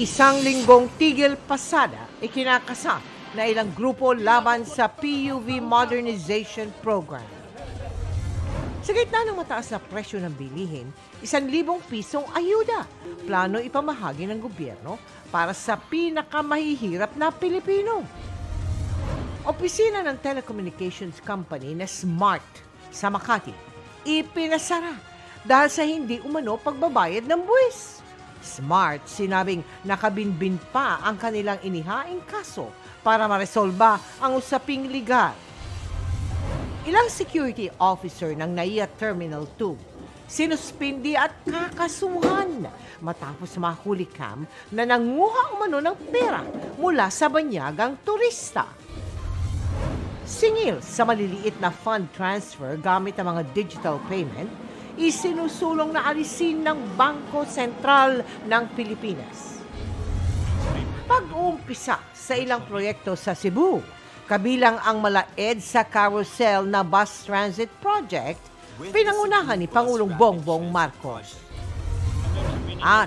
Isang linggong tigil pasada ikinakasa na ilang grupo laban sa PUV Modernization Program. Sa gitna ng mataas na presyo ng bilihin, 1,000 pisong ayuda plano ipamahagi ng gobyerno para sa pinakamahihirap na Pilipino. Opisina ng telecommunications company na Smart sa Makati ipinasara dahil sa hindi umano pagbabayad ng buwis. Smart sinabing nakabinbin pa ang kanilang inihaing kaso para maresolba ang usaping legal. Ilang security officer ng NAIA Terminal 2 sinuspindi at kakasuhan matapos mahulikam na nanguha umano ng pera mula sa banyagang turista. Singil sa maliliit na fund transfer gamit ang mga digital payment, isinusulong na alisin ng Bangko Sentral ng Pilipinas. Pag-uumpisa sa ilang proyekto sa Cebu, kabilang ang Mala EDSA Carousel na bus transit project, pinangunahan ni Pangulong Bongbong Marcos. At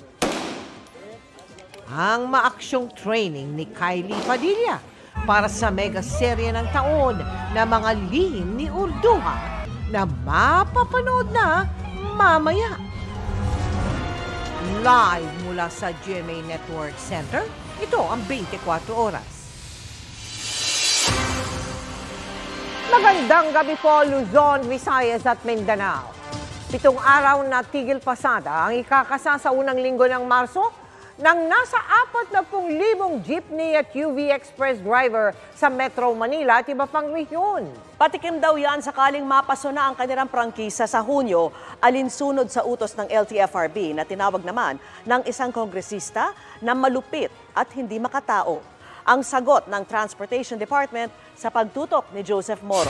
ang maaksyong training ni Kylie Padilla para sa mega serye ng taon na mga lihim ni Urduha na mapapanood na mamaya. Live mula sa GMA Network Center, ito ang 24 oras. Magandang gabi po, Luzon, Visayas at Mindanao. 7 araw na tigil pasada ang ikakasa sa unang linggo ng Marso nang nasa 40,000 jeepney at UV Express driver sa Metro Manila at iba pang rehiyon. Patikim daw yan sakaling mapaso na ang kanilang prangkisa sa Hunyo, alinsunod sa utos ng LTFRB na tinawag naman ng isang kongresista na malupit at hindi makatao. Ang sagot ng Transportation Department sa pagtutok ni Joseph Moro.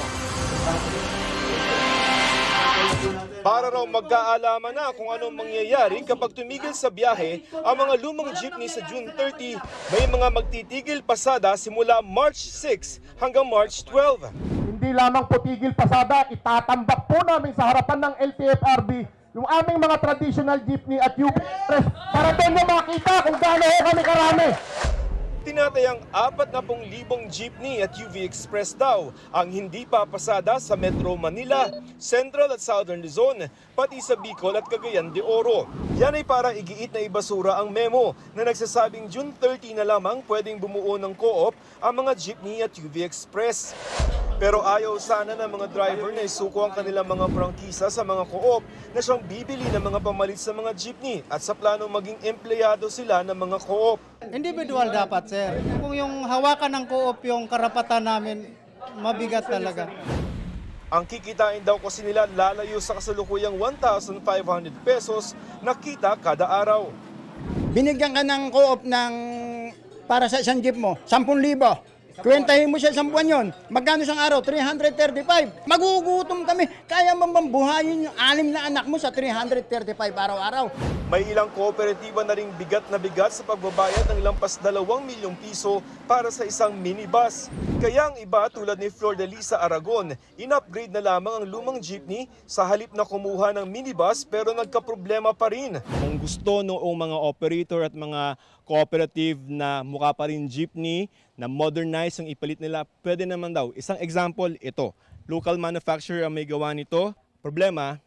Para raw magkaalaman na kung anong mangyayari kapag tumigil sa biyahe ang mga lumang jeepney sa June 30, may mga magtitigil pasada simula March 6 hanggang March 12. Hindi lamang po tigil pasada, itatambak po namin sa harapan ng LTFRB yung aming mga traditional jeepney at UV Express para doon nyo makita kung gaano kami karami. Tinatayang 40,000 jeepney at UV Express daw ang hindi papasada sa Metro Manila, Central at Southern Luzon, pati sa Bicol at Cagayan de Oro. Yan ay para igiit na ibasura ang memo na nagsasabing June 30 na lamang pwedeng bumuo ng co-op ang mga jeepney at UV Express. Pero ayaw sana ng mga driver na isuko ang kanilang mga prangkisa sa mga co-op na siyang bibili ng mga pamalit sa mga jeepney at sa planong maging empleyado sila ng mga co-op. Individual dapat, sir. Kung yung hawakan ng co-op yung karapatan namin, mabigat talaga. Ang kikitain daw kasi nila lalayo sa kasalukuyang 1,500 pesos na kita kada araw. Binigyan ka ng co-op ng para sa isang jeep mo, 10,000. Kwentahin mo siya isang buwan yun. Magkano isang araw? 335. Magugutom kami. Kaya mambuhayin yung 6 na anak mo sa 335 araw-araw. May ilang kooperatiba na ring bigat sa pagbabayad ng lampas 2 milyong piso para sa isang minibus. Kaya ang iba tulad ni Flor de Lisa Aragon, in-upgrade na lamang ang lumang jeepney sa halip na kumuha ng minibus pero nagkaproblema pa rin. Kung gusto noong mga operator at mga cooperative na mukha pa rin jeepney, na modernize ang ipalit nila, pwede naman daw. Isang example, ito. Local manufacturer ang may gawa nito. Problema,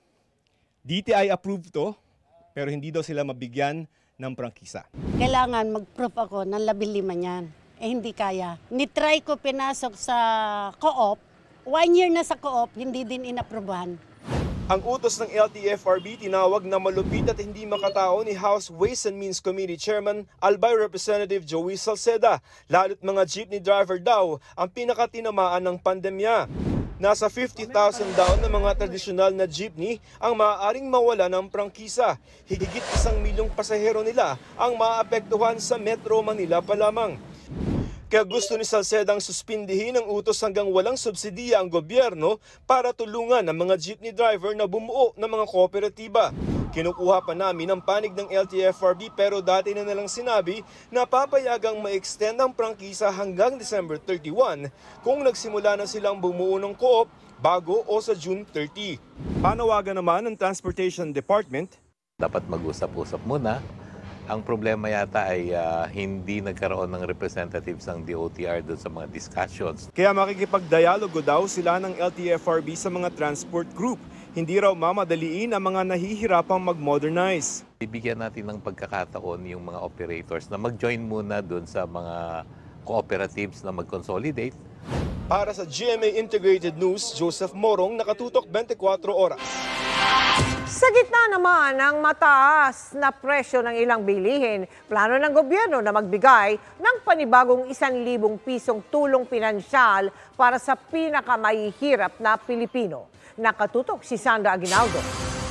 DTI approved to, pero hindi daw sila mabigyan ng prangkisa. Kailangan mag-proof ako ng 15 niyan. Hindi kaya. Nitry ko pinasok sa co-op. 1 year na sa co-op, hindi din inaprubahan. Ang utos ng LTFRB tinawag na malupit at hindi makatao ni House Ways and Means Committee Chairman Albay Representative Joey Salceda, lalo't mga jeepney driver daw ang pinakatinamaan ng pandemya. Nasa 50,000 daw na mga tradisyonal na jeepney ang maaaring mawala ng prangkisa. Higit 1,000,000 pasahero nila ang maapektuhan sa Metro Manila pa lamang. Kaya gusto ni Salcedang suspindihin ang utos hanggang walang subsidiya ang gobyerno para tulungan ang mga jeepney driver na bumuo ng mga kooperatiba. Kinukuha pa namin ang panig ng LTFRB pero dati na nalang sinabi na papayagang ma-extend ang prangkisa hanggang December 31 kung nagsimula na silang bumuo ng co-op bago o sa June 30. Panawagan naman ng Transportation Department. Dapat mag-usap-usap muna Ang problema yata ay hindi nagkaroon ng representatives ng DOTR doon sa mga discussions. Kaya makikipagdialogo daw sila ng LTFRB sa mga transport group. Hindi raw mamadaliin ang mga nahihirapang mag-modernize. Bibigyan natin ng pagkakataon yung mga operators na mag-join muna doon sa mga cooperatives na mag-consolidate. Para sa GMA Integrated News, Joseph Morong, nakatutok 24 oras. Sa gitna naman ng mataas na presyo ng ilang bilihin, plano ng gobyerno na magbigay ng panibagong 1,000 pisong tulong pinansyal para sa pinakamahihirap na Pilipino. Nakatutok si Sandra Aguinaldo.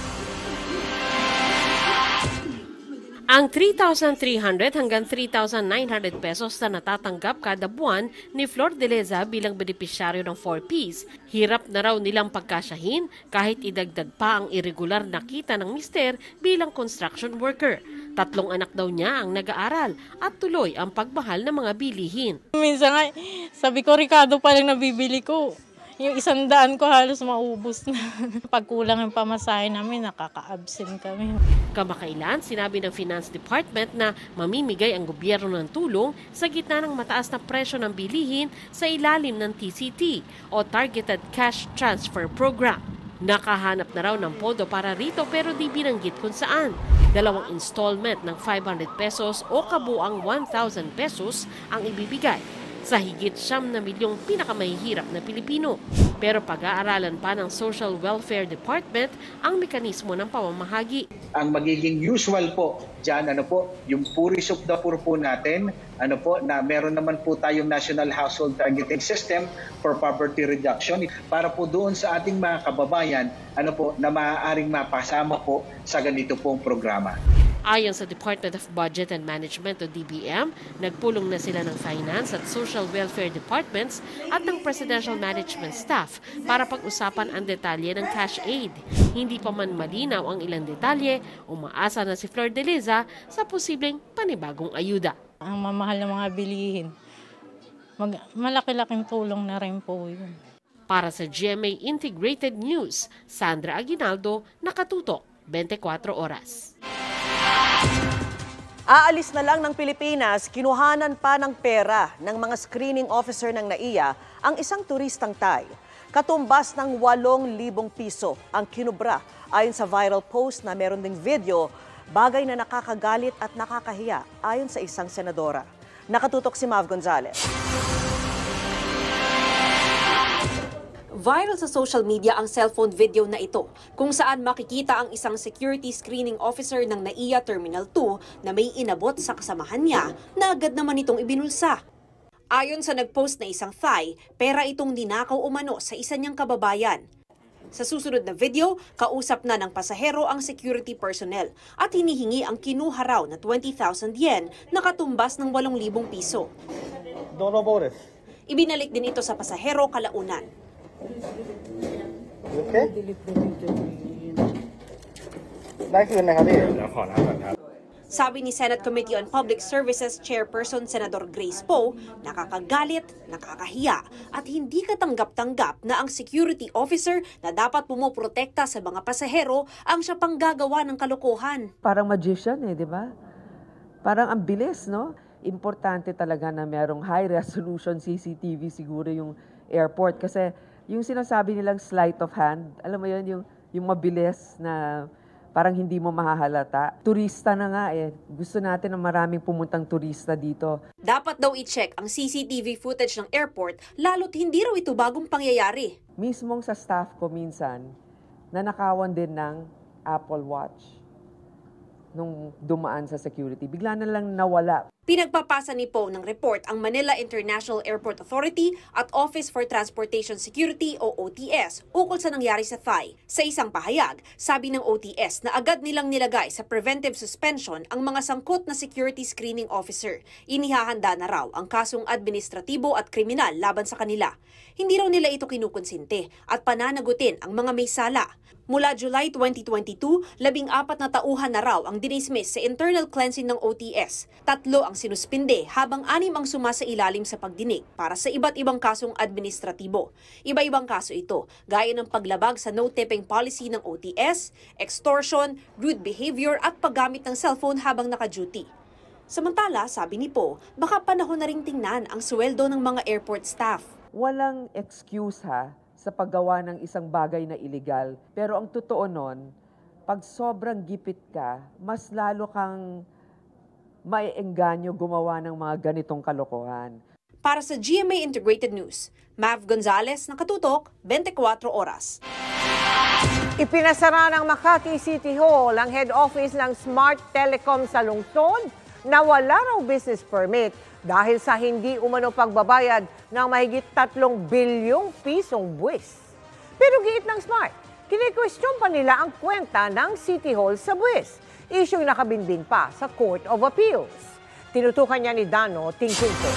Ang 3,300 hanggang 3,900 pesos na natatanggap kada buwan ni Flor de Leza bilang benepisyaryo ng 4Ps, hirap na raw nilang pagkasyahin kahit idagdag pa ang irregular na kita ng mister bilang construction worker. 3 anak daw niya ang nag-aaral at tuloy ang pagmahal ng mga bilihin. Minsan nga, sabi ko, Ricardo pa lang nabibili ko. Yung 100 ko halos maubos na. Pag kulang ang pamasahe namin, nakaka-absent kami. Kamakailan, sinabi ng Finance Department na mamimigay ang gobyerno ng tulong sa gitna ng mataas na presyo ng bilihin sa ilalim ng TCT o Targeted Cash Transfer Program. Nakahanap na raw ng pondo para rito pero di binanggit kung saan. 2 installment ng 500 pesos o kabuang 1,000 pesos ang ibibigay sa higit 9 milyong pinakamahihirap na Pilipino. Pero pag-aaralan pa ng Social Welfare Department ang mekanismo ng pamamahagi. Ang magiging usual po dyan, yung puri soup na puro po natin, na meron naman po tayong National Household Targeting System for Poverty Reduction para po doon sa ating mga kababayan, na maaaring mapasama po sa ganito pong programa. Ayon sa Department of Budget and Management o DBM, nagpulong na sila ng Finance at Social Welfare Departments at ng Presidential Management Staff para pag-usapan ang detalye ng cash aid. Hindi pa man malinaw ang ilang detalye, umaasa na si Flor de Leza sa posibleng panibagong ayuda. Ang mamahal ng mga bilihin, malaki-laking tulong na rin po yun. Para sa GMA Integrated News, Sandra Aguinaldo, nakatutok 24 oras. Aalis na lang ng Pilipinas, kinuhanan pa ng pera ng mga screening officer ng NAIA ang isang turistang Thai. Katumbas ng 8,000 piso ang kinubra. Ayon sa viral post na meron ding video, bagay na nakakagalit at nakakahiya ayon sa isang senadora. Nakatutok si Mav Gonzalez. Viral sa social media ang cellphone video na ito kung saan makikita ang isang security screening officer ng NAIA Terminal 2 na may inabot sa kasamahan niya na agad naman itong ibinulsa. Ayon sa nagpost na isang Thai, pera itong ninakaw umano sa isa niyang kababayan. Sa susunod na video, kausap na ng pasahero ang security personnel at hinihingi ang kinuha raw na 20,000 yen na katumbas ng 8,000 piso. Ibinalik din ito sa pasahero kalaunan. Sabi ni Senate Committee on Public Services Chairperson Senator Grace Poe, nakakagalit, nakakahiya at hindi katanggap-tanggap na ang security officer na dapat pumoprotekta sa mga pasahero ang siya pang gagawa ng kalokohan. Parang magician di ba? Parang ang bilis, no? Importante talaga na merong high resolution CCTV siguro yung airport kasi yung sinasabi nilang sleight of hand, alam mo yun, yung mabilis na parang hindi mo mahahalata. Turista na nga Gusto natin na maraming pumuntang turista dito. Dapat daw i-check ang CCTV footage ng airport lalo't hindi raw ito bagong pangyayari. Mismong sa staff ko minsan, nanakawan din ng Apple Watch nung dumaan sa security. Bigla na lang nawala. Pinagpapasa ni Poe ng report ang Manila International Airport Authority at Office for Transportation Security o OTS ukol sa nangyari sa Thai. Sa isang pahayag, sabi ng OTS na agad nilang nilagay sa preventive suspension ang mga sangkot na security screening officer. Inihahanda na raw ang kasong administratibo at kriminal laban sa kanila. Hindi raw nila ito kinukonsinte at pananagutin ang mga may sala. Mula July 2022, 14 na tauhan na raw ang dinismiss sa internal cleansing ng OTS. 3 ang sinuspinde habang 6 ang sumasailalim sa pagdinig para sa iba't ibang kasong administratibo. Iba-ibang kaso ito, gaya ng paglabag sa no-tipping policy ng OTS, extortion, rude behavior at paggamit ng cellphone habang naka-duty. Samantala, sabi ni Po, baka panahon na ring tingnan ang sweldo ng mga airport staff. Walang excuse sa paggawa ng isang bagay na illegal. Pero ang totoo nun, pag sobrang gipit ka, mas lalo kang maiengganyo gumawa ng mga ganitong kalokohan. Para sa GMA Integrated News, Mav Gonzalez, Nakatutok, 24 Oras. Ipinasara ng Makati City Hall ang head office ng Smart Telecom sa lungsod na wala raw business permit dahil sa hindi umano pagbabayad ng mahigit 3 bilyong pisong buwis. Pero giit ng Smart, kini-question pa nila ang kwenta ng City Hall sa buwis. Isyong nakabinbin pa sa Court of Appeals. Tinutukan niya ni Dano Tingkungko.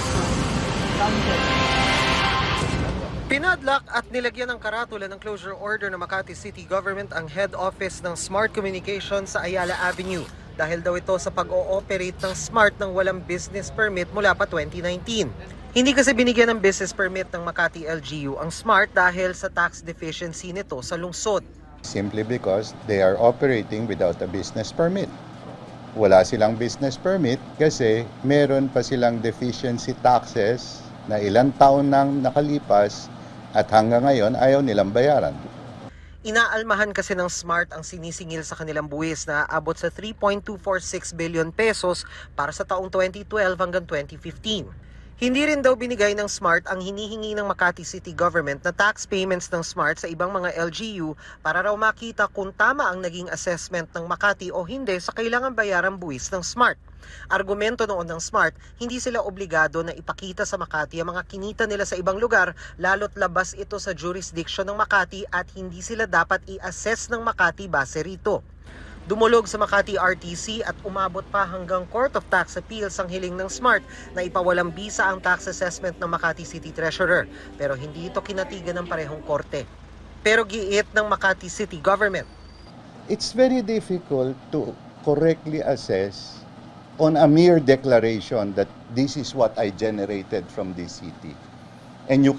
Pinadlock at nilagyan ng karatula ng closure order ng Makati City Government ang head office ng Smart Communications sa Ayala Avenue. Dahil daw ito sa pag-ooperate ng Smart ng walang business permit mula pa 2019. Hindi kasi binigyan ng business permit ng Makati LGU ang Smart dahil sa tax deficiency nito sa lungsod. Simply because they are operating without a business permit. Wala silang business permit kasi meron pa silang deficiency taxes na ilang taon nang nakalipas at hanggang ngayon ayaw nilang bayaran. Inaalmahan kasi ng Smart ang sinisingil sa kanilang buwis na abot sa 3.246 billion pesos para sa taong 2012 hanggang 2015. Hindi rin daw binigay ng Smart ang hinihingi ng Makati City Government na tax payments ng Smart sa ibang mga LGU para raw makita kung tama ang naging assessment ng Makati o hindi sa kailangan bayarang buwis ng Smart. Argumento noon ng Smart, hindi sila obligado na ipakita sa Makati ang mga kinita nila sa ibang lugar lalo't labas ito sa jurisdiction ng Makati at hindi sila dapat i-assess ng Makati base rito. Dumulog sa Makati RTC at umabot pa hanggang Court of Tax Appeals ang hiling ng Smart na ipawalang bisa ang tax assessment ng Makati City Treasurer pero hindi ito kinatigan ng parehong korte. Pero giit ng Makati City Government, it's very difficult to correctly assess on a mere declaration that this is what I generated from this city. And you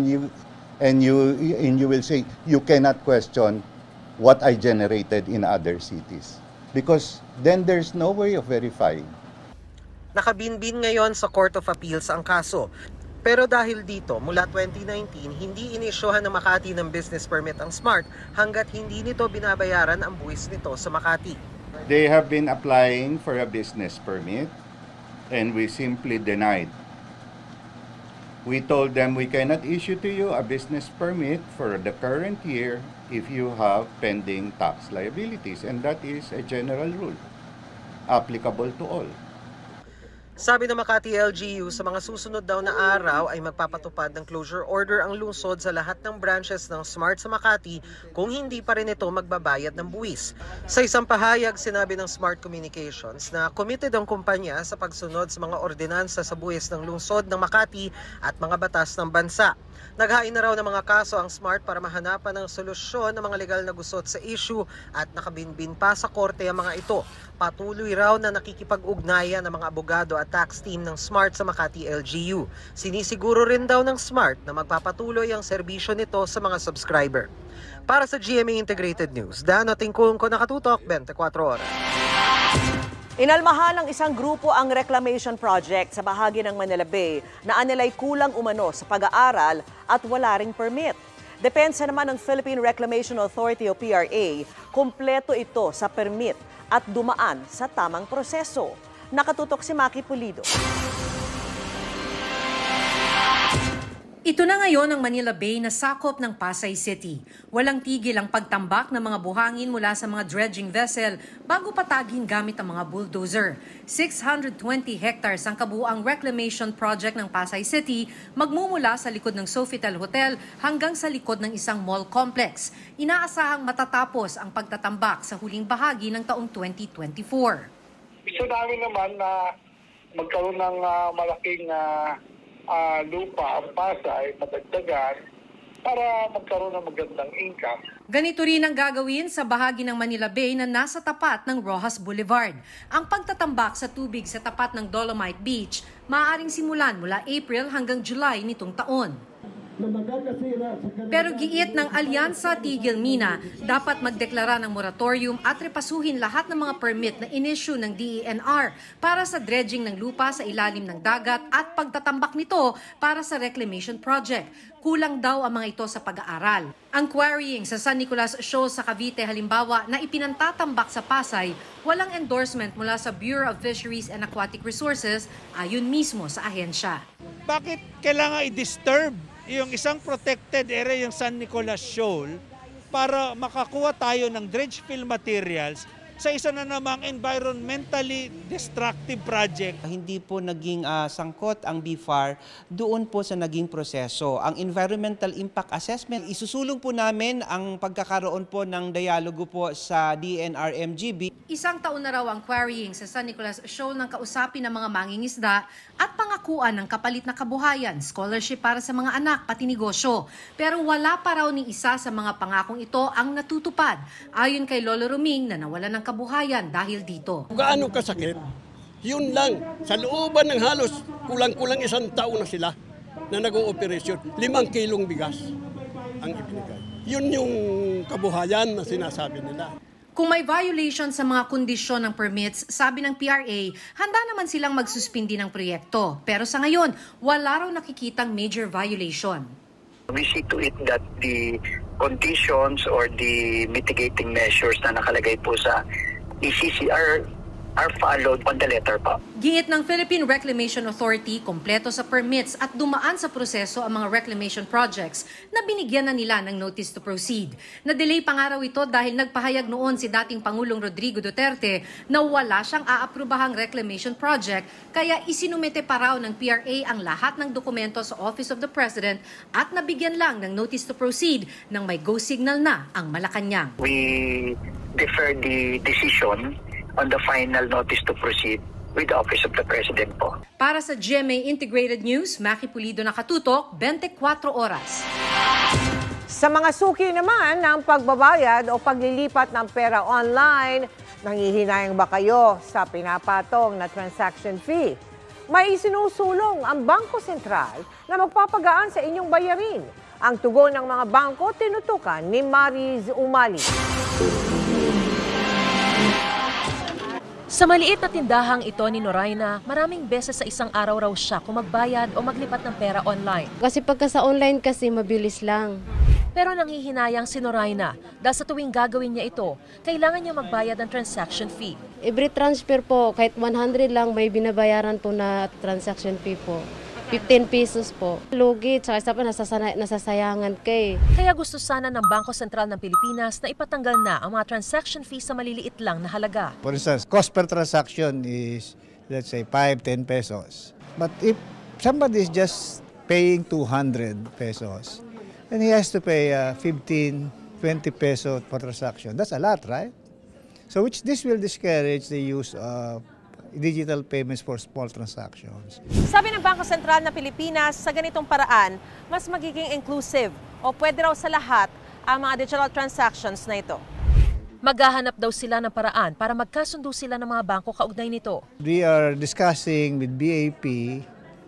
will say you cannot question what I generated in other cities because then there's no way of verifying. Nakabinbin ngayon sa Court of Appeals ang kaso. Pero dahil dito, mula 2019, hindi inisyuhan ng Makati ng business permit ang Smart hanggat hindi nito binabayaran ang buwis nito sa Makati. They have been applying for a business permit and we simply denied. We told them we cannot issue to you a business permit for the current year if you have pending tax liabilities, and that is a general rule applicable to all. Sabi ng Makati LGU, sa mga susunod daw na araw ay magpapatupad ng closure order ang lungsod sa lahat ng branches ng Smart sa Makati kung hindi pa rin ito magbabayad ng buwis. Sa isang pahayag, sinabi ng Smart Communications na committed ang kumpanya sa pagsunod sa mga ordinansa sa buwis ng lungsod ng Makati at mga batas ng bansa. Naghain na raw ng mga kaso ang Smart para mahanapan ng solusyon ng mga legal na gusot sa issue at nakabinbin pa sa korte ang mga ito. Patuloy raw na nakikipag-ugnayan ng mga abogado at tax team ng Smart sa Makati LGU. Sinisiguro rin daw ng Smart na magpapatuloy ang serbisyo nito sa mga subscriber. Para sa GMA Integrated News, Dano Tingkungko, Nakatutok, 24 Oras. Inalmahan ng isang grupo ang reclamation project sa bahagi ng Manila Bay na anilay kulang umano sa pag-aaral at wala ring permit. Depensa naman ng Philippine Reclamation Authority o PRA, kumpleto ito sa permit at dumaan sa tamang proseso. Nakatutok si Maki Pulido. Ito na ngayon ang Manila Bay na sakop ng Pasay City. Walang tigil ang pagtambak ng mga buhangin mula sa mga dredging vessel bago patagin gamit ang mga bulldozer. 620 hectares ang kabuuang reclamation project ng Pasay City magmumula sa likod ng Sofitel Hotel hanggang sa likod ng isang mall complex. Inaasahang matatapos ang pagtatambak sa huling bahagi ng taong 2024. Gusto namin naman na magkaroon ng malaking lupa ang Pasay, madagdagan, para magkaroon ng magandang income. Ganito rin ang gagawin sa bahagi ng Manila Bay na nasa tapat ng Rojas Boulevard. Ang pagtatambak sa tubig sa tapat ng Dolomite Beach maaaring simulan mula April hanggang July nitong taon. Pero giit ng Alyansa Tigil Mina, dapat magdeklara ng moratorium at repasuhin lahat ng mga permit na in-issue ng DENR para sa dredging ng lupa sa ilalim ng dagat at pagtatambak nito para sa reclamation project. Kulang daw ang mga ito sa pag-aaral. Ang quarrying sa San Nicolas Shoal sa Cavite halimbawa na ipinantatambak sa Pasay, walang endorsement mula sa Bureau of Fisheries and Aquatic Resources ayon mismo sa ahensya. Bakit kailangan i-disturb yung isang protected area, yung San Nicolas Shoal, para makakuha tayo ng dredge fill materials sa isa na namang environmentally destructive project? Hindi po naging sangkot ang BFAR doon po sa naging proseso. Ang environmental impact assessment, isusulong po namin ang pagkakaroon po ng dialogo po sa DNR-MGB. Isang taon na raw ang quarrying sa San Nicolas Shoal ng kausapin ng mga mangingisda at pangakuan ng kapalit na kabuhayan, scholarship para sa mga anak, pati negosyo. Pero wala pa raw ni isa sa mga pangakong ito ang natutupad. Ayon kay Lolo Ruming na nawala ng kabuhayan dahil dito. Gaano kasakit? Yun lang. Sa looban ng halos kulang-kulang isang taon na sila na nag-ooperasyon. 5 kilong bigas ang ibinigay. Yun yung kabuhayan na sinasabi nila. Kung may violation sa mga kondisyon ng permits, sabi ng PRA, handa naman silang magsuspindi ng proyekto. Pero sa ngayon, wala raw nakikitang major violation. We see to it that the conditions or the mitigating measures na nakalagay po sa ECC are followed on the letter pa. Giit ng Philippine Reclamation Authority, kompleto sa permits at dumaan sa proseso ang mga reclamation projects na binigyan na nila ng notice to proceed. Na-delay pa nga raw ito dahil nagpahayag noon si dating Pangulong Rodrigo Duterte na wala siyang aaprubahang reclamation project, kaya isinumite pa raw ng PRA ang lahat ng dokumento sa Office of the President at nabigyan lang ng notice to proceed nang may go signal na ang Malacanang. We defer the decision on the final notice to proceed with the Office of the President po. Para sa GMA Integrated News, Maki Pulido nakatutok, 24 oras. Sa mga suki naman ng pagbabayad o paglilipat ng pera online, nanghihinayang ba kayo sa pinapatong na transaction fee? May isinusulong ang Bangko Sentral na magpapagaan sa inyong bayarin. Ang tugon ng mga bangko tinutukan ni Mariz Umali. Sa maliit na tindahang ito ni Noraina, maraming beses sa isang araw raw siya kung magbayad o maglipat ng pera online. Kasi pagka sa online kasi mabilis lang. Pero nanghihinayang si Noraina dahil sa tuwing gagawin niya ito, kailangan niya magbayad ng transaction fee. Every transfer po, kahit 100 lang may binabayaran po na transaction fee po. 15 pesos po. Lugi, tsaka isa pa nasasayangan kay. Kaya gusto sana ng Bangko Sentral ng Pilipinas na ipatanggal na ang mga transaction fees sa maliliit lang na halaga. For instance, cost per transaction is, let's say, 5-10 pesos. But if somebody is just paying 200 pesos, then he has to pay 15-20 pesos per transaction. That's a lot, right? So this will discourage the use of digital payments for small transactions. Sabi ng Bangko Sentral ng Pilipinas, sa ganitong paraan, mas magiging inclusive o pwede raw sa lahat ang mga digital transactions na ito. Maghahanap daw sila ng paraan para magkasundo sila ng mga bangko kaugnay nito. We are discussing with BAP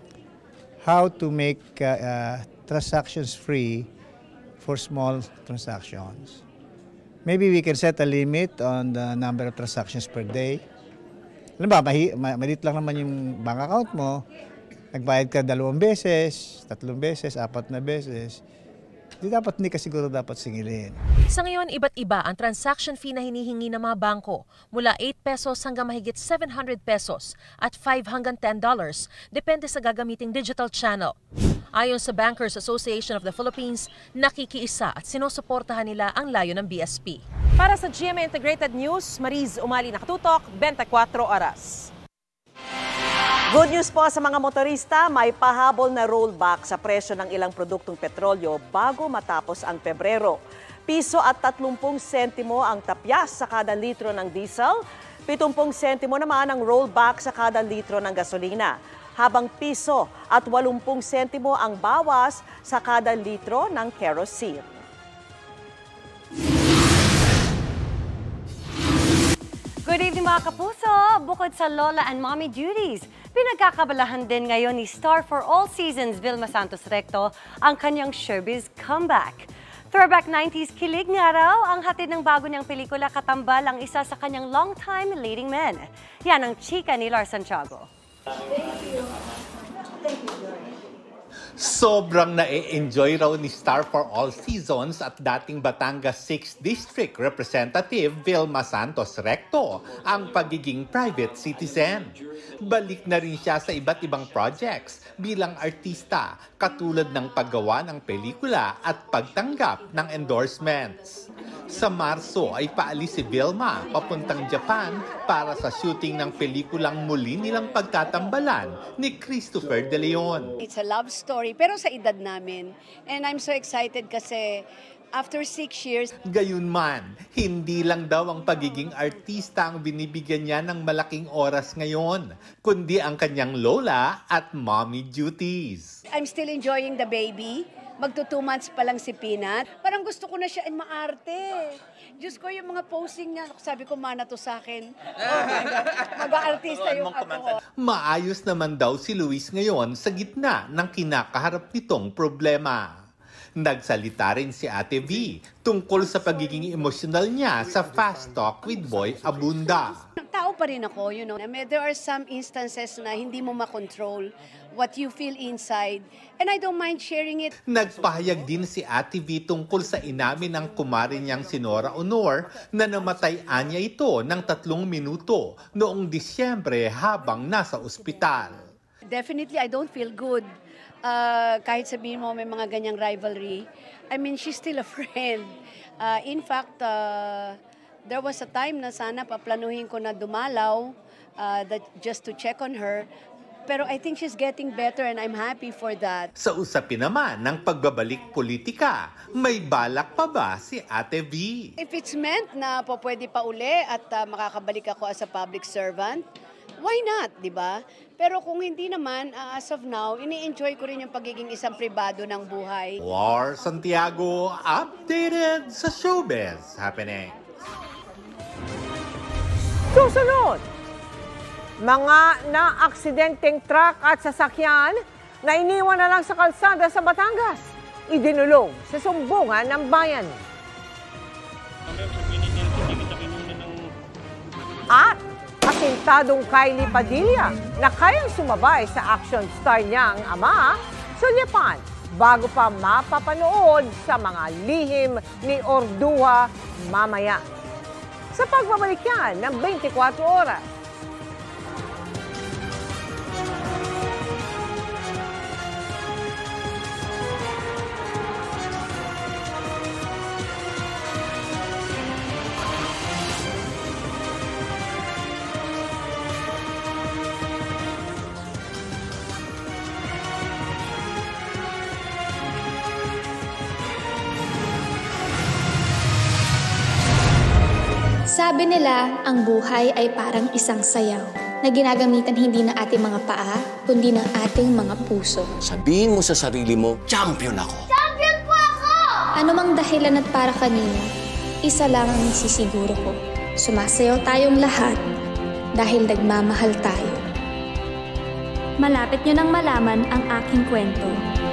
how to make transactions free for small transactions. Maybe we can set a limit on the number of transactions per day. Alam ba, maliit lang naman yung bank account mo, nagbayad ka 2 beses, 3 beses, 4 na beses, hindi ka siguro dapat singilin. Sa ngayon, iba't iba ang transaction fee na hinihingi ng mga bangko, mula 8 pesos hanggang mahigit 700 pesos at $5 hanggang $10, depende sa gagamiting digital channel. Ayon sa Bankers Association of the Philippines, nakikiisa at sinusuportahan nila ang layo ng BSP. Para sa GMA Integrated News, Mariz Umali nakatutok, 24 oras. Good news po sa mga motorista, may pahabol na rollback sa presyo ng ilang produktong petrolyo bago matapos ang Pebrero. Piso at 30 sentimo ang tapyas sa kada litro ng diesel, 70 sentimo naman ang rollback sa kada litro ng gasolina, habang piso at 80 sentimo ang bawas sa kada litro ng kerosene. evening mga kapuso! Bukod sa Lola and Mommy duties, pinagkakabalahan din ngayon ni Star for All Seasons Vilma Santos Recto ang kanyang showbiz comeback. Throwback 90s kilig nga raw ang hatid ng bago niyang pelikula Katambal ang isa sa kanyang long-time leading men. Yan ang chika ni Lars Santiago. Sobrang na-enjoy raw ni Star for All Seasons at dating Batangas 6th District Representative Vilma Santos Recto ang pagiging private citizen. Balik na rin siya sa iba't ibang projects bilang artista, katulad ng paggawa ng pelikula at pagtanggap ng endorsements. Sa Marso ay paalis si Vilma papuntang Japan para sa shooting ng pelikulang muli nilang pagtatambalan ni Christopher De Leon. It's a love story pero sa edad namin. And I'm so excited kasi after 6 years. Gayunman, hindi lang daw ang pagiging artista ang binibigyan niya ng malaking oras ngayon, kundi ang kanyang lola at mommy duties. I'm still enjoying the baby. Magto 2 months pa lang si Peanut. Parang gusto ko na siya maarte. Diyos ko, yung mga posing niya, sabi ko, mana to sa akin. Oh my God, mag-aartista yung ako. Maayos naman daw si Luis ngayon sa gitna ng kinakaharap nitong problema. Nagsalita rin si Ate V tungkol sa pagiging emosyonal niya sa Fast Talk with Boy Abunda. Tao pa rin ako, you know. There are some instances na hindi mo makontrol what you feel inside. And I don't mind sharing it. Nagpahayag din si Ate V tungkol sa inamin ng kumari niyang si Nora Honor na namatay anya ito ng 3 minuto noong Disyembre habang nasa ospital. Definitely, I don't feel good. Kahit sabihin mo may mga ganyang rivalry, I mean, she's still a friend. In fact, there was a time na sana paplanuhin ko na dumalaw just to check on her. Pero I think she's getting better and I'm happy for that. Sa usapin naman ng pagbabalik politika, may balak pa ba si Ate V? If it's meant na po pwede pa uli at makakabalik ako as a public servant, why not, di ba? Pero kung hindi naman, as of now, ini-enjoy ko rin yung pagiging isang pribado ng buhay. Lars Santiago, updated sa showbiz happening. Susunod, mga na-aksidenteng truck at sasakyan na iniwan na lang sa kalsada sa Batangas, idinulong sa sumbungan ng bayan. At asintadong Kylie Padilla na kayang sumabay sa action star niyang ama, sulyapan bago pa mapapanood sa mga lihim ni Ordua mamaya. Sa pagbabalik yan ng 24 oras. Sabi nila, ang buhay ay parang isang sayaw na ginagamitan hindi ng ating mga paa, kundi ng ating mga puso. Sabihin mo sa sarili mo, champion ako! Champion po ako! Ano mang dahilan at para kanino, isa lang ang sisiguro ko. Sumasayaw tayong lahat dahil nagmamahal tayo. Malapit nyo nang malaman ang aking kwento.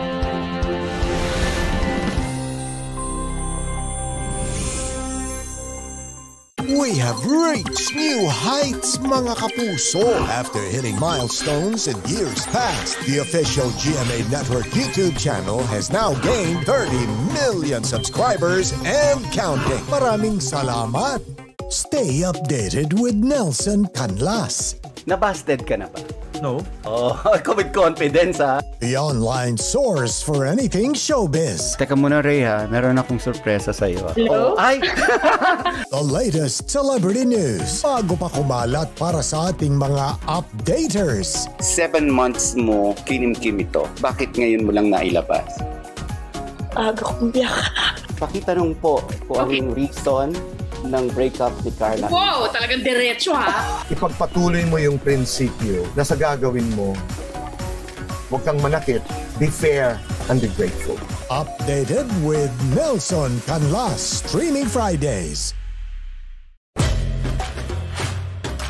We have reached new heights, mga kapuso. After hitting milestones in years past, the official GMA Network YouTube channel has now gained 30 million subscribers and counting. Maraming salamat. Stay updated with Nelson Canlas. Nabasted ka na ba? No. Oh, ako with confidence ha. The online source for anything showbiz. Teka muna Ray ha, meron akong sorpresa sa iyo. Hello? Oh, ay! The latest celebrity news. Bago pa kumalat para sa ating mga updaters. 7 months mo kinimkim ito. Bakit ngayon mo lang nailabas? Aga kong biyak. Pakitanong po kung anong reason ng breakup ni Carla. Wow, talagang diretso ha. Ipagpatuloy mo yung prinsipyo na sa gagawin mo. Huwag kang manakit, be fair, and be grateful. Updated with Nelson Canlas, streaming Fridays.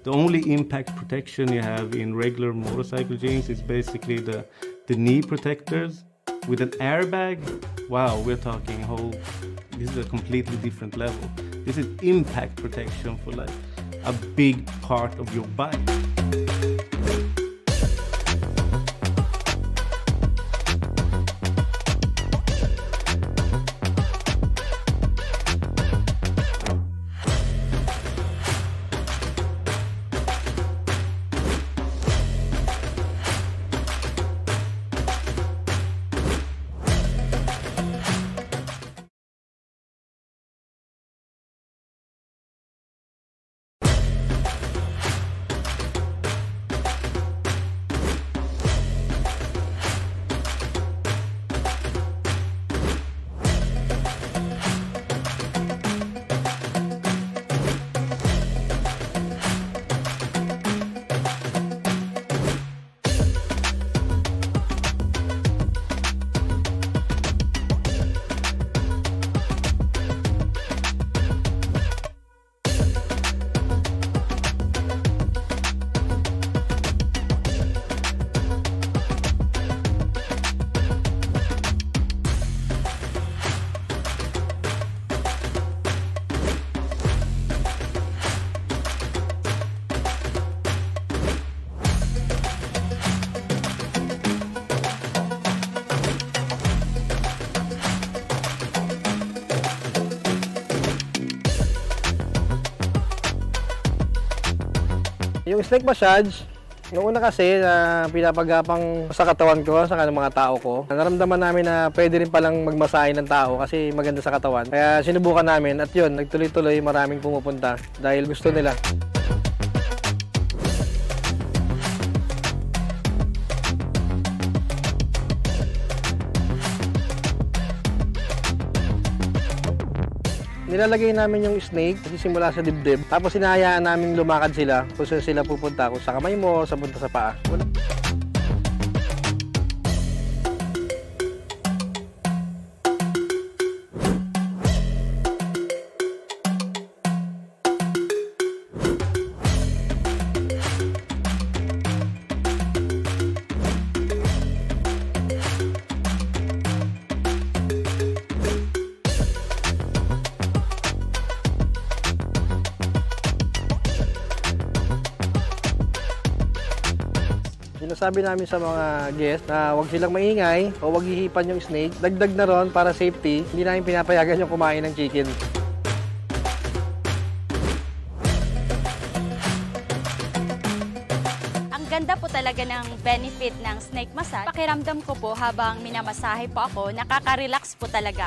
The only impact protection you have in regular motorcycle jeans is basically the knee protectors. With an airbag, wow, we're talking this is a completely different level. This is impact protection for like a big part of your bike. Yung snake massage, noong una kasi pinapagapang sa katawan ko, sa mga tao ko. Naramdaman namin na pwede rin palang magmasahe ng tao kasi maganda sa katawan. Kaya sinubukan namin at yun, nagtuloy-tuloy maraming pumupunta dahil gusto nila. Nilalagay namin yung snake simula sa dibdib. Tapos hinahayaan namin lumakad sila kung saan sila pupunta. Kung sa kamay mo, sa punta sa paa. Sinasabi namin sa mga guests na huwag silang maingay o huwag hihipan yung snake. Dagdag na ron para safety, hindi namin pinapayagan yung kumain ng chicken. Ang ganda po talaga ng benefit ng snake massage. Pakiramdam ko po habang minamasahe po ako, nakaka-relax po talaga.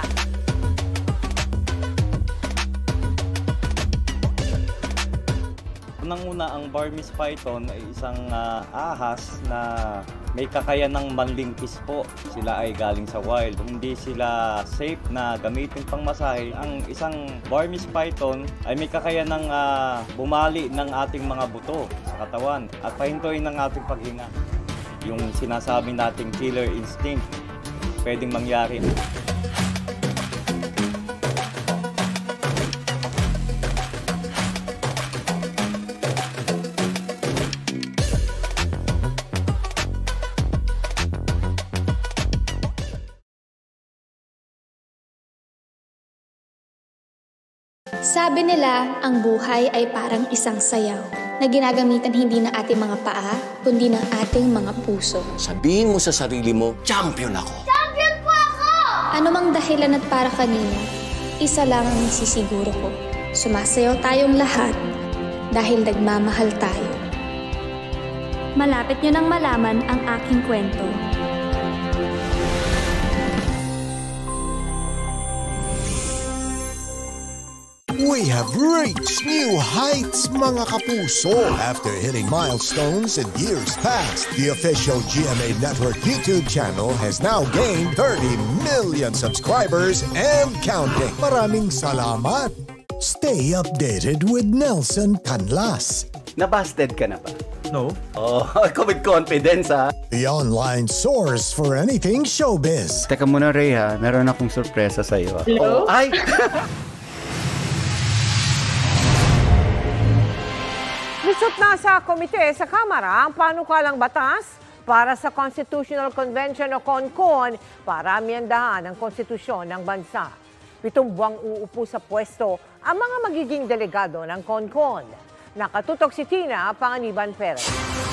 Unang-una, ang Burmese python ay isang ahas na may kakayanang manlingkis po. Sila ay galing sa wild. Hindi sila safe na gamitin pang masahe. Ang isang Burmese python ay may kakayanang bumali ng ating mga buto sa katawan at pahintuin ng ating paghinga. Yung sinasabi nating killer instinct, pwedeng mangyari. Sabi nila, ang buhay ay parang isang sayaw na ginagamitan hindi ng ating mga paa, kundi ng ating mga puso. Sabihin mo sa sarili mo, champion ako! Champion po ako! Ano mang dahilan at para kanino, isa lang ang nasisiguro ko. Sumasayaw tayong lahat dahil nagmamahal tayo. Malapit nyo nang malaman ang aking kwento. We have reached new heights, mga kapuso. After hitting milestones in years past, the official GMA Network YouTube channel has now gained 30 million subscribers and counting. Maraming salamat. Stay updated with Nelson Canlas. Nabasted ka na ba? No. Oh, ako with confidence ha. The online source for anything showbiz. Teka muna Ray ha, meron akong sorpresa sa iyo. Hello? Oh, ay! Lusot na sa komite sa Kamara ang panukalang batas para sa Constitutional Convention o CONCON para amyendahan ang konstitusyon ng bansa. 7 buwang uupo sa pwesto ang mga magiging delegado ng CONCON. Nakatutok si Tina Panganiban Perez.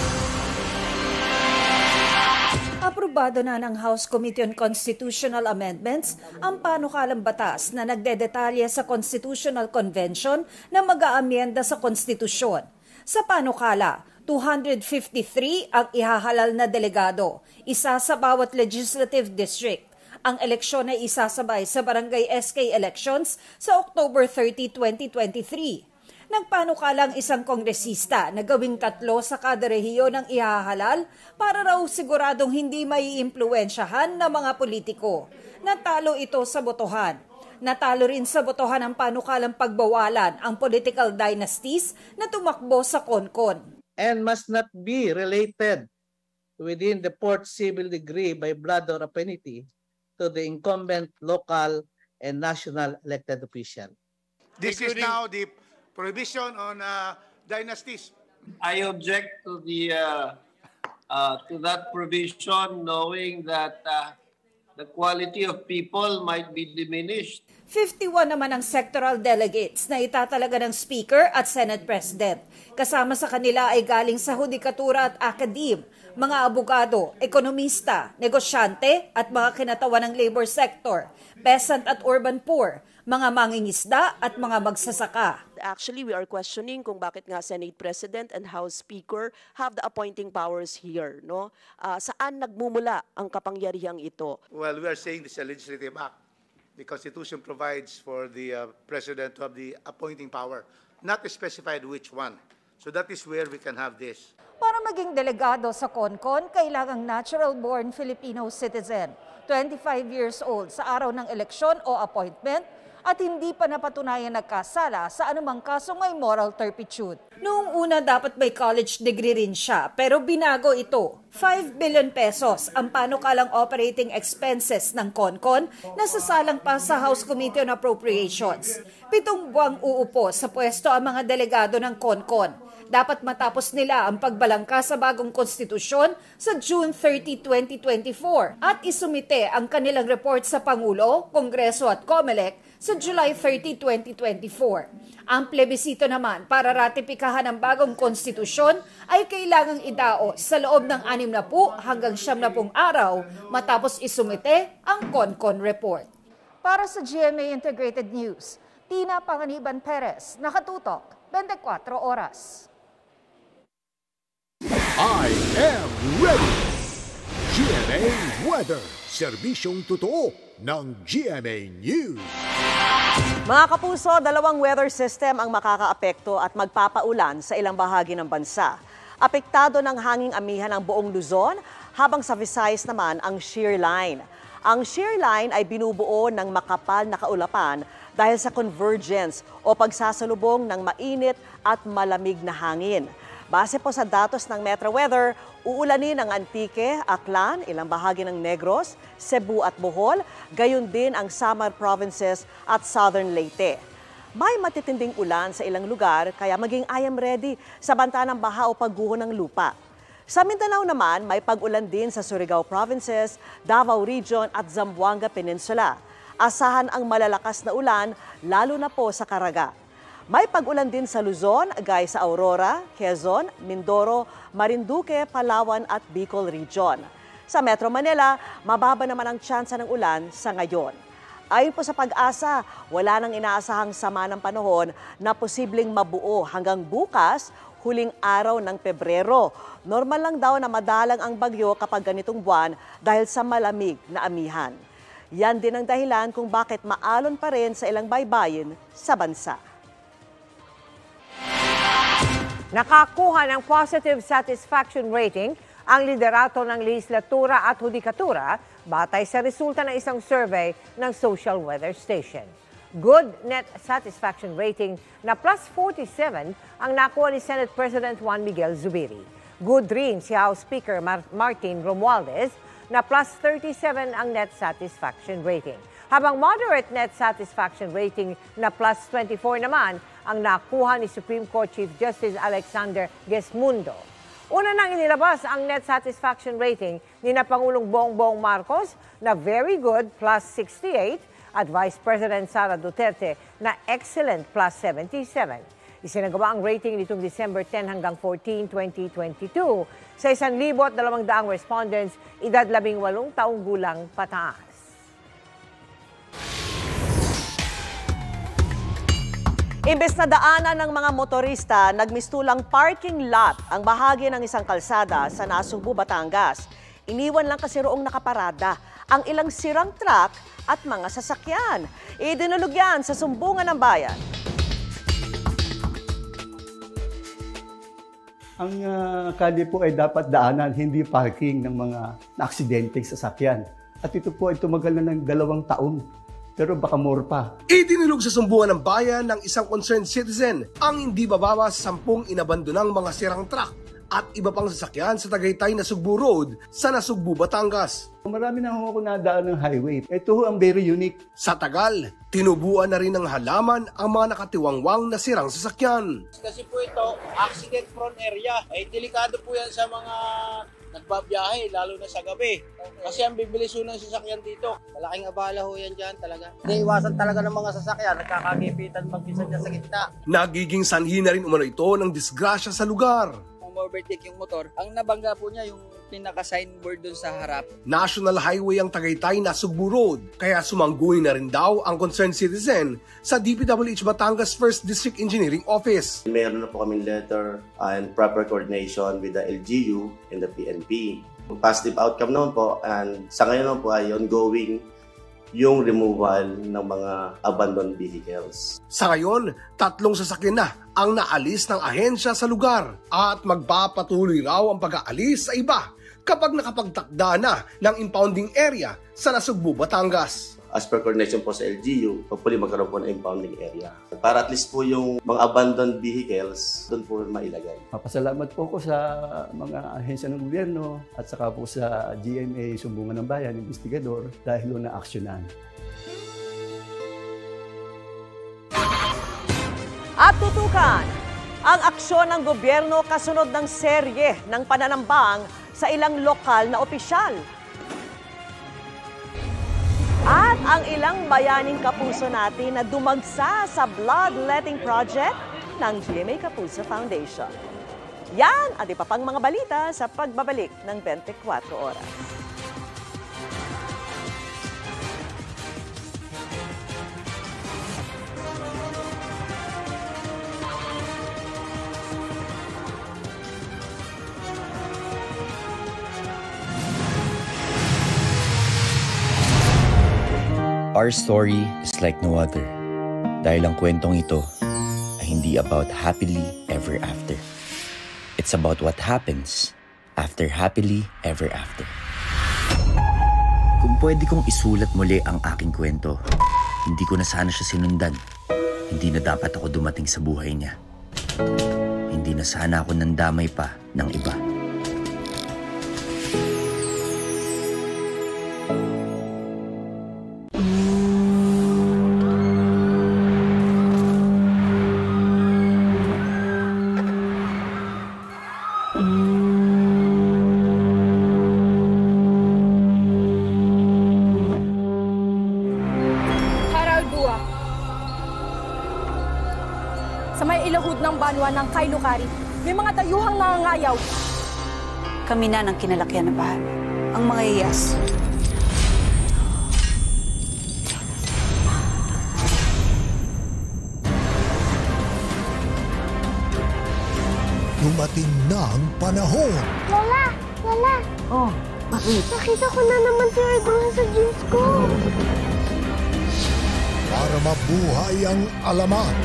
Aprobado na ng House Committee on Constitutional Amendments ang panukalang batas na nagdedetalye sa Constitutional Convention na mag-aamyenda sa konstitusyon. Sa panukala, 253 ang ihahalal na delegado, isa sa bawat legislative district. Ang eleksyon ay isasabay sa barangay SK elections sa October 30, 2023. Nagpanukalang isang kongresista na gawing 3 sa kada rehiyon ng ihahalal para raw siguradong hindi maiimpluwensyahan ng mga politiko. Natalo ito sa botohan. Natalo rin sa botohan ang panukalang pagbawalan ang political dynasties na tumakbo sa CONCON. And must not be related within the 4th civil degree by blood or affinity to the incumbent local and national elected official. This is now the prohibition on dynasties. I object to that provision, knowing that the quality of people might be diminished. 51 naman ang sectoral delegates na itatalaga ng Speaker at Senate President. Kasama sa kanila ay galing sa hudikatura at academe, mga abogado, ekonomista, negosyante at mga kinatawan ng labor sector, peasant at urban poor, mga mangingisda at mga magsasaka. Actually, we are questioning kung bakit nga Senate President and House Speaker have the appointing powers here, no? Saan nagmumula ang kapangyarihang ito? Well, we are saying this is a legislative act. The Constitution provides for the President to have the appointing power, not specified which one. So that is where we can have this. Para maging delegado sa CONCON, kailangang natural-born Filipino citizen, 25 years old sa araw ng eleksyon o appointment, at hindi pa napatunayan nagkasala sa anumang kasong may moral turpitude. Noong una dapat may college degree rin siya, pero binago ito. 5 billion pesos ang panukalang operating expenses ng CONCON na sasalang pa sa House Committee on Appropriations. 7 buwang uupo sa pwesto ang mga delegado ng CONCON. Dapat matapos nila ang pagbalangka sa bagong konstitusyon sa June 30, 2024 at isumite ang kanilang report sa Pangulo, Kongreso at COMELEC sa July 30, 2024. Ang plebisito naman para ratipikahan ang bagong konstitusyon ay kailangang idaos sa loob ng 60 hanggang 70 araw matapos isumite ang CONCON report. Para sa GMA Integrated News, Tina Panganiban Perez, nakatutok, 24 oras. I am ready! GMA Weather, serbisyong totoo ng GMA News. Mga kapuso, 2 weather system ang makakaapekto at magpapaulan sa ilang bahagi ng bansa. Apektado ng hanging amihan ang buong Luzon, habang sa Visayas naman ang shear line. Ang shear line ay binubuo ng makapal na kaulapan dahil sa convergence o pagsasalubong ng mainit at malamig na hangin. Base po sa datos ng Metro Weather, uulanin ang Antique, Aklan, ilang bahagi ng Negros, Cebu at Bohol, gayon din ang Samar Provinces at Southern Leyte. May matitinding ulan sa ilang lugar kaya maging I am ready sa banta ng baha o pagguho ng lupa. Sa Mindanao naman, may pag-ulan din sa Surigao Provinces, Davao Region at Zamboanga Peninsula. Asahan ang malalakas na ulan, lalo na po sa Caraga. May pag-ulan din sa Luzon, gaya sa Aurora, Quezon, Mindoro, Marinduque, Palawan at Bicol Region. Sa Metro Manila, mababa naman ang tsansa ng ulan sa ngayon. Ayon po sa Pag-asa, wala nang inaasahang sama ng panahon na posibleng mabuo hanggang bukas, huling araw ng Pebrero. Normal lang daw na madalang ang bagyo kapag ganitong buwan dahil sa malamig na amihan. Yan din ang dahilan kung bakit maalon pa rin sa ilang baybayin sa bansa. Nakakuha ng positive satisfaction rating ang liderato ng legislatura at hudikatura batay sa resulta ng isang survey ng Social Weather Station. Good net satisfaction rating na plus 47 ang nakuha ni Senate President Juan Miguel Zubiri. Good rin si House Speaker Martin Romualdez na plus 37 ang net satisfaction rating. Habang moderate net satisfaction rating na plus 24 naman ang nakuha ni Supreme Court Chief Justice Alexander Gesmundo. Una nang inilabas ang net satisfaction rating ni na Pangulong Bongbong Marcos na very good plus 68 at Vice President Sara Duterte na excellent plus 77. Isinagawa ang rating nitong December 10 hanggang 14, 2022 sa 1,200 respondents, edad 18 taong gulang pataas. Imbes na daanan ng mga motorista, nagmistulang parking lot ang bahagi ng isang kalsada sa Nasugbu, Batangas. Iniwan lang kasi roong nakaparada ang ilang sirang truck at mga sasakyan. Idinulog yan sa Sumbungan ng Bayan. Ang kalye po ay dapat daanan, hindi parking ng mga na-aksidenteng sasakyan. At ito po ay tumagal na ng 2 taon. Pero baka more pa. Idinulog sa Sumbungan ng Bayan ng isang concerned citizen ang hindi bababa sa 10 inabandonang mga sirang truck at iba pang sasakyan sa Tagaytay Nasugbu Road sa Nasugbu, Batangas. Marami na ako nadaan ng highway. Ito ang very unique. Sa tagal, tinubuan na rin ng halaman ang mga nakatiwangwang na sirang sasakyan. Kasi po ito, accident-prone area. Ay delikado po yan sa mga nagbabiyahe, lalo na sa gabi. Kasi ang bibilis ng sasakyan dito. Malaking abala ho yan dyan talaga. Iiwasan talaga ng mga sasakyan, nagkakagipitan mag-isa dyan sa gitna. Nagiging sanhi na rin umano ito ng disgrasya sa lugar. Kung overtake yung motor, ang nabangga po niya yung pinaka-signboard dun sa harap. National Highway ang Tagaytay Nasugbu Road, kaya sumangguin na rin daw ang concerned citizen sa DPWH Batangas 1st District Engineering Office. Meron na po kami letter and proper coordination with the LGU and the PNP. Positive outcome naman po, and sa ngayon naman po ay ongoing yung removal ng mga abandoned vehicles. Sa ngayon, 3 sasakyan na ang naalis ng ahensya sa lugar at magpapatuloy raw ang pag-aalis sa iba kapag nakapagtakda na ng impounding area sa Nasugbu, Batangas. As per coordination po sa LGU, hopefully magkaroon po ng impounding area. Para at least po yung mga abandoned vehicles, doon po mailagay. Papasalamat po ko sa mga ahensya ng gobyerno at saka po sa GMA Sumbungan ng Bayan, investigador, dahil na aksyonan. At tutukan ang aksyon ng gobyerno kasunod ng serye ng pananambang sa ilang lokal na opisyal. At ang ilang bayaning kapuso natin na dumagsa sa bloodletting project ng GMA Kapuso Foundation. Yan at iba pang mga balita sa pagbabalik ng 24 oras. Our story is like no other. Dahil ang kwentong ito ay hindi about happily ever after. It's about what happens after happily ever after. Kung pwede kong isulat muli ang aking kwento, hindi ko na sana siya sinundan. Hindi na dapat ako dumating sa buhay niya. Hindi na sana ako nandamay pa ng iba. Sa may ilahud ng banwa ng Kailukari, may mga dayuhang nangangayaw. Kami na ng kinalakyan na bahay, ang mga iyas. Dumating na ang panahon. Lola! Lola! Oh, bakit? Nakita ko na naman si Erdogan sa jeans ko. Para mabuhay ang alamat.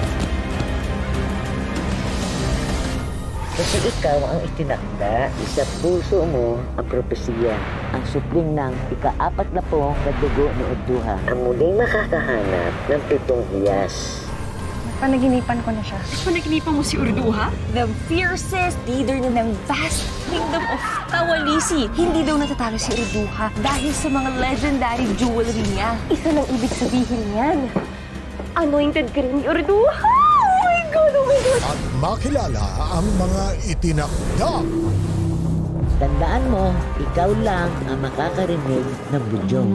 Kapag ikaw ang itinakda, sa puso mo ang propesiya, ang supling ng ika-40 na dugo ni Erduha, ang muling makakahanap ng 7 hiyas. Panaginipan ko na siya. Panaginipan mo si Erduha? The fiercest leader na ng vast kingdom of Tawalisi. Hindi daw natatalo si Erduha dahil sa mga legendary jewelry niya. Isa lang ibig sabihin yan. Anointed ka rin ni Erduha! At makilala ang mga itinakda. Tandaan mo, ikaw lang ang makakarinig ng budyong.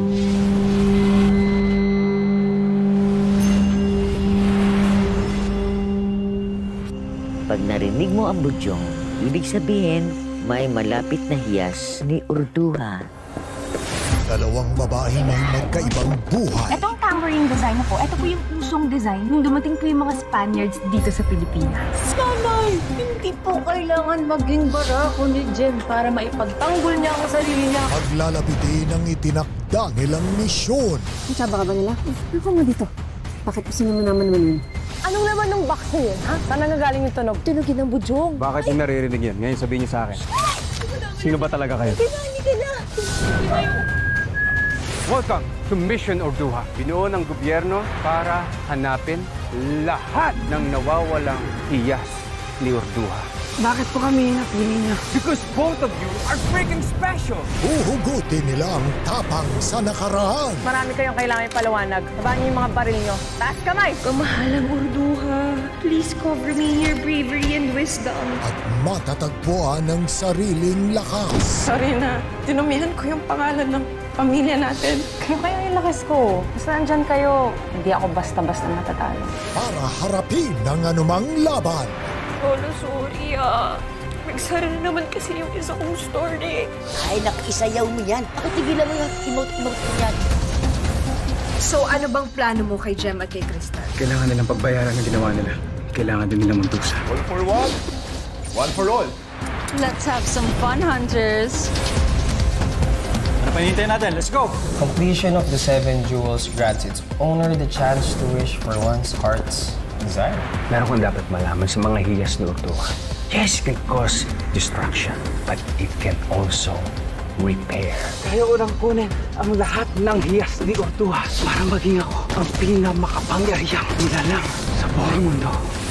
Pag narinig mo ang budyong, ibig sabihin may malapit na hiyas ni Urduha. Dalawang babae may magkaibang buhay. Itong tambourine design na po, ito po yung usong design nung dumating po yung mga Spaniards dito sa Pilipinas. Nanay, hindi po kailangan maging barako ni Jem para maipagtanggol niya ang sarili niya. Paglalapitin ang itinakda nilang misyon. Magsaba ka ba nila? Ako mo dito. Bakit po sinamanaman naman yun? Anong naman nung box na yun, ha? Saan nangagaling yung tunog? Tunogin ng budyong. Bakit yung naririnig yan? Ngayon sabihin niyo sa akin. Sino ba talaga kayo? Hindi ka na. Welcome to Mission Urduha. Binuo ng gobyerno para hanapin lahat ng nawawalang hiyas ni Urduha. Bakit po kami napili niyo? Because both of you are freaking special! Huhugutin nila ang tapang sa nakaraan. Marami kayong kailangan ipaliwanag. Tabaan niyo yung mga baril niyo. Taas kamay! Kamahalang Urduha, please cover me in your bravery and wisdom. At matatagpuan ng sariling lakas. Sorry na, tinumihan ko yung pangalan ng pamilya natin. Kayo kaya yung lakas ko. Basta nandyan kayo, hindi ako basta-basta matatalo. Para harapin ang anumang laban. Lolo, sorry Nagsara na naman kasi yung isa kong story. Ay, nakisayaw mo yan. Tigilan mo yung emote-emote yan. So, ano bang plano mo kay Jem at kay Crystal? Kailangan nilang pagbayaran ang ginawa nila. Kailangan din nila magdusa. All for one, one for all. Let's have some fun, hunters. Ano pa hinihintay natin? Let's go! Completion of the 7 jewels grants its owner the chance to wish for one's heart's desire. Meron kong dapat malaman sa mga hiyas ni Urduha. Yes, it can cause destruction, but it can also repair. Kaya ko nang kunin ang lahat ng hiyas ni Urduha para maging ako ang pinakamakapangyarihang nilalang sa buong mundo.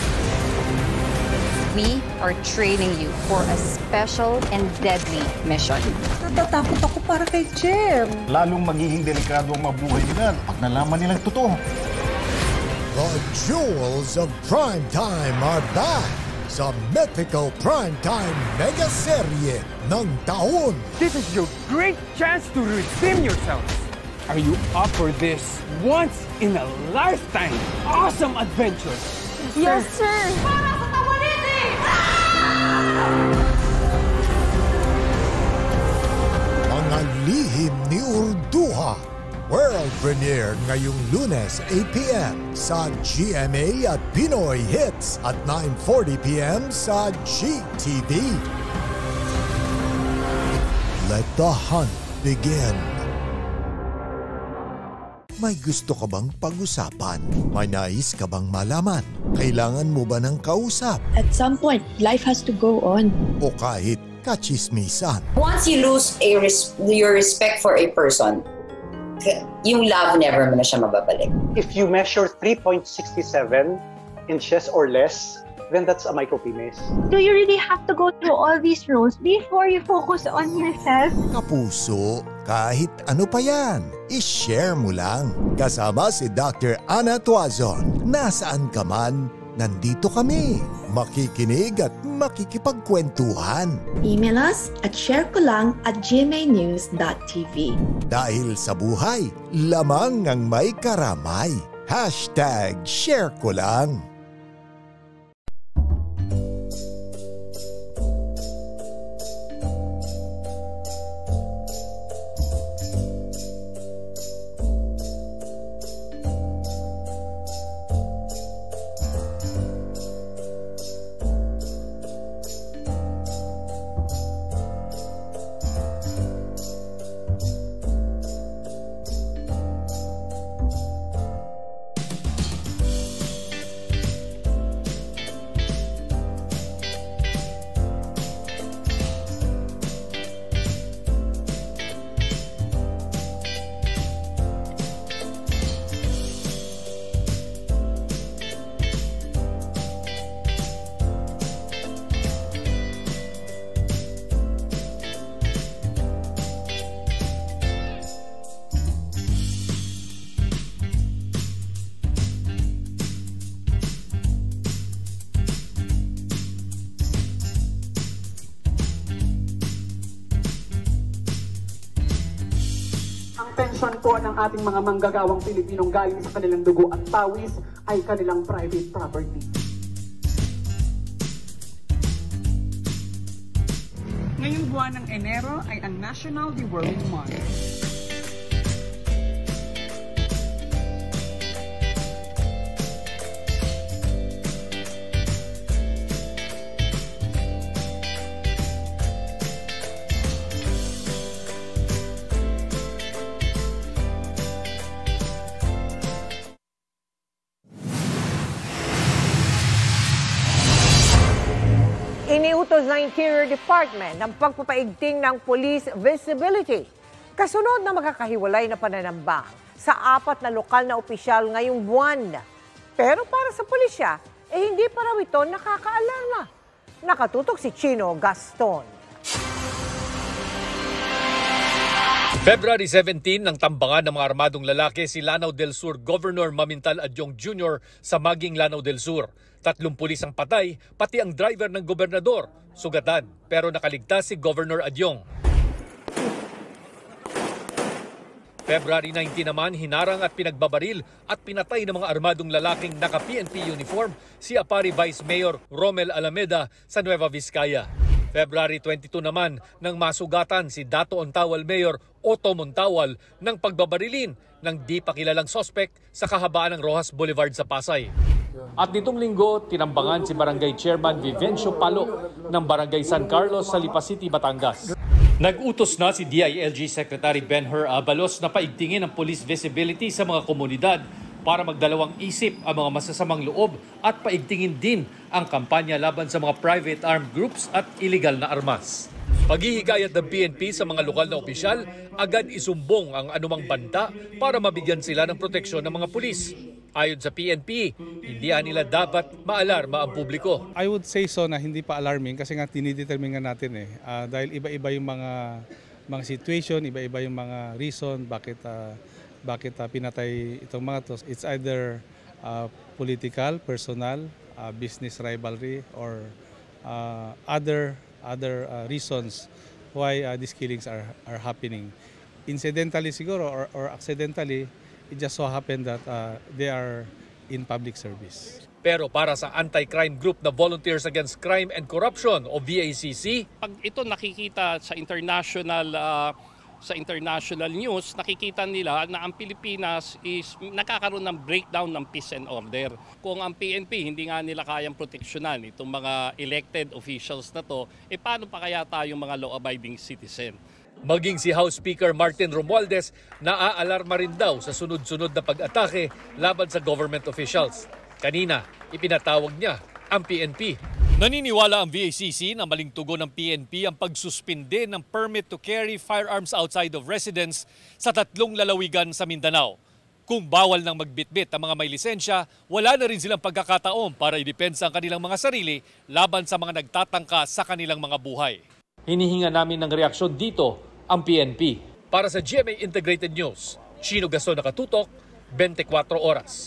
We are training you for a special and deadly mission. Natatakot ako para kay Jem. Lalong magiging delikado ang mabuhay nila pag nalaman nilang totoo. The Jewels of Primetime are back sa mythical primetime mega serye ng taon. This is your great chance to redeem yourselves. Are you up for this once-in-a-lifetime awesome adventure? Yes, sir! Para sa Tawaliti! Mga lihim ni Urduha. World premiere ngayong Lunes 8 p.m. sa GMA at Pinoy Hits at 9:40 p.m. sa GTV. Let the hunt begin. May gusto ka bang pag-usapan? May nais ka bang malaman? Kailangan mo ba ng kausap? At some point, life has to go on. O kahit kachismisan? Once you lose your respect for a person, yung love never mo na siya mababalik. If you measure 3.67 inches or less, then that's a micropenis. Do you really have to go through all these rules before you focus on yourself? Kapuso, kahit ano pa yan, i-share mo lang. Kasama si Dr. Ana Tuazon. Nasaan ka man, nandito kami. Makikinig at makikipagkwentuhan. Email us at sharekolang@gmanews.tv. Dahil sa buhay, lamang ang may karamay. #ShareKolang. portion po ng ating mga manggagawang Pilipinong galing sa kanilang dugo at pawis ay kanilang private property. Ngayong buwan ng Enero ay ang National Deworming Month. Iniutos ng Interior Department ng pagpapaigting ng police visibility. Kasunod na makakahiwalay na pananambang sa 4 na lokal na opisyal ngayong buwan. Pero para sa pulisya, hindi pa raw ito nakakaalarma. Nakatutok si Chino Gaston. February 17 nang tambangan ng mga armadong lalaki si Lanao del Sur Governor Mamintal Adyong Jr. sa Maging Lanao del Sur. 3 pulis ang patay, pati ang driver ng gobernador. Sugatan, pero nakaligtas si Governor Adyong. February 19 naman, hinarang at pinagbabaril at pinatay ng mga armadong lalaking naka-PNP uniform si Apari Vice Mayor Romel Alameda sa Nueva Vizcaya. February 22 naman, nang masugatan si Dato Ontawal Mayor Otto Montawal ng pagbabarilin ng di pa kilalang sospek sa kahabaan ng Rojas Boulevard sa Pasay. At nitong linggo, tinambangan si Barangay Chairman Vivencio Palo ng Barangay San Carlos sa Lipa City, Batangas. Nag-utos na si DILG Secretary Ben-Hur Abalos na paigtingin ang police visibility sa mga komunidad para magdalawang isip ang mga masasamang loob at paigtingin din ang kampanya laban sa mga private armed groups at illegal na armas. Paghihikayat ng PNP sa mga lokal na opisyal, agad isumbong ang anumang banta para mabigyan sila ng proteksyon ng mga pulis. Ayon sa PNP, hindi nila dapat maalarma ang publiko. I would say so na hindi pa alarming kasi nga tinidetermine nga natin dahil iba-iba yung mga situation, iba-iba yung mga reason bakit pinatay itong mga to. It's either political, personal, business rivalry or other reasons why these killings are happening. Incidentally siguro or accidentally, it just so happened that they are in public service. Pero para sa anti-crime group na Volunteers Against Crime and Corruption o VACC, pag ito nakikita sa international news, nakikita nila na ang Pilipinas is nakakaroon ng breakdown ng peace and order. Kung ang PNP hindi nga nila kayang proteksyonan itong mga elected officials na to, paano pa kaya tayong mga law-abiding citizen? Maging si House Speaker Martin Romualdez, naaalarma rin daw sa sunod-sunod na pag-atake laban sa government officials. Kanina, ipinatawag niya ang PNP. Naniniwala ang VACC na maling tugon ng PNP ang pagsuspinde ng permit to carry firearms outside of residence sa 3 lalawigan sa Mindanao. Kung bawal nang magbitbit ang mga may lisensya, wala na rin silang pagkakataon para idepensa ang kanilang mga sarili laban sa mga nagtatangka sa kanilang mga buhay. Hinihinga namin ng reaksyon dito ang PNP. Para sa GMA Integrated News, Chino Gaston, nakatutok, 24 oras.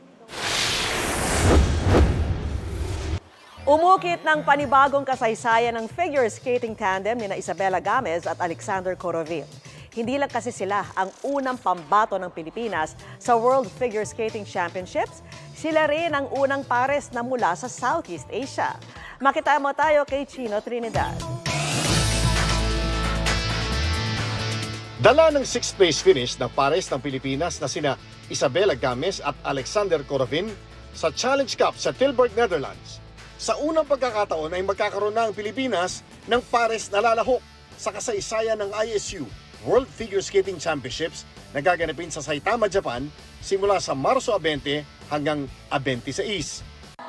Umukit ng panibagong kasaysayan ng figure skating tandem ni Isabela Gamez at Alexander Corovin. Hindi lang kasi sila ang unang pambato ng Pilipinas sa World Figure Skating Championships, sila rin ang unang pares na mula sa Southeast Asia. Makita mo tayo kay Chino Trinidad. Dala ng 6th place finish ng pares ng Pilipinas na sina Isabela Gamez at Alexander Corovin sa Challenge Cup sa Tilburg, Netherlands. Sa unang pagkakataon ay magkakaroon na ang Pilipinas ng pares na lalahok sa kasaysayan ng ISU World Figure Skating Championships na gaganapin sa Saitama, Japan simula sa Marso 20 hanggang 26.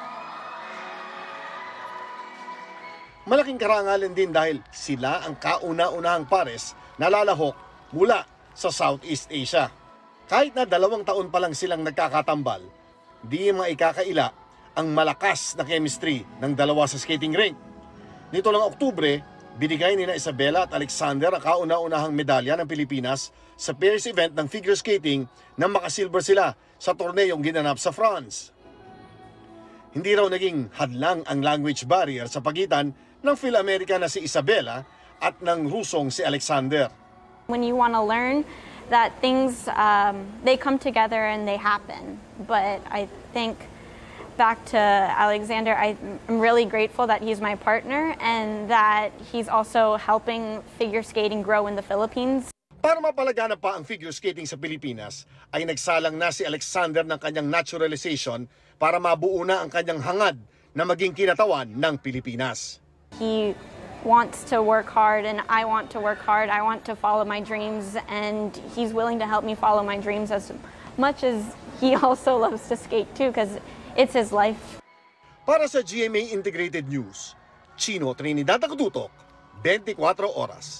Malaking karangalan din dahil sila ang kauna-unahang pares na lalahok mula sa Southeast Asia. Kahit na 2 taon pa lang silang nagkakatambal, di maikakaila ang malakas na chemistry ng dalawa sa skating rink. Nito lang Oktubre, binigay nina Isabela at Alexander ang kauna-unahang medalya ng Pilipinas sa pairs event ng figure skating na makasilver sila sa torneyong ginanap sa France. Hindi raw naging hadlang ang language barrier sa pagitan ng Phil-American na si Isabela at ng Rusong si Alexander. When you want to learn that things, they come together and they happen. But I think back to Alexander, I'm really grateful that he's my partner and that he's also helping figure skating grow in the Philippines. Para mapalaganap pa ang figure skating sa Pilipinas, ay nagsalang na si Alexander ng kanyang naturalization para mabuo na ang kanyang hangad na maging kinatawan ng Pilipinas. He wants to work hard and I want to work hard. I want to follow my dreams and he's willing to help me follow my dreams as much as he also loves to skate too because it's his life. Para sa GMA Integrated News, Chino Trinidad Tagututok, 24 oras.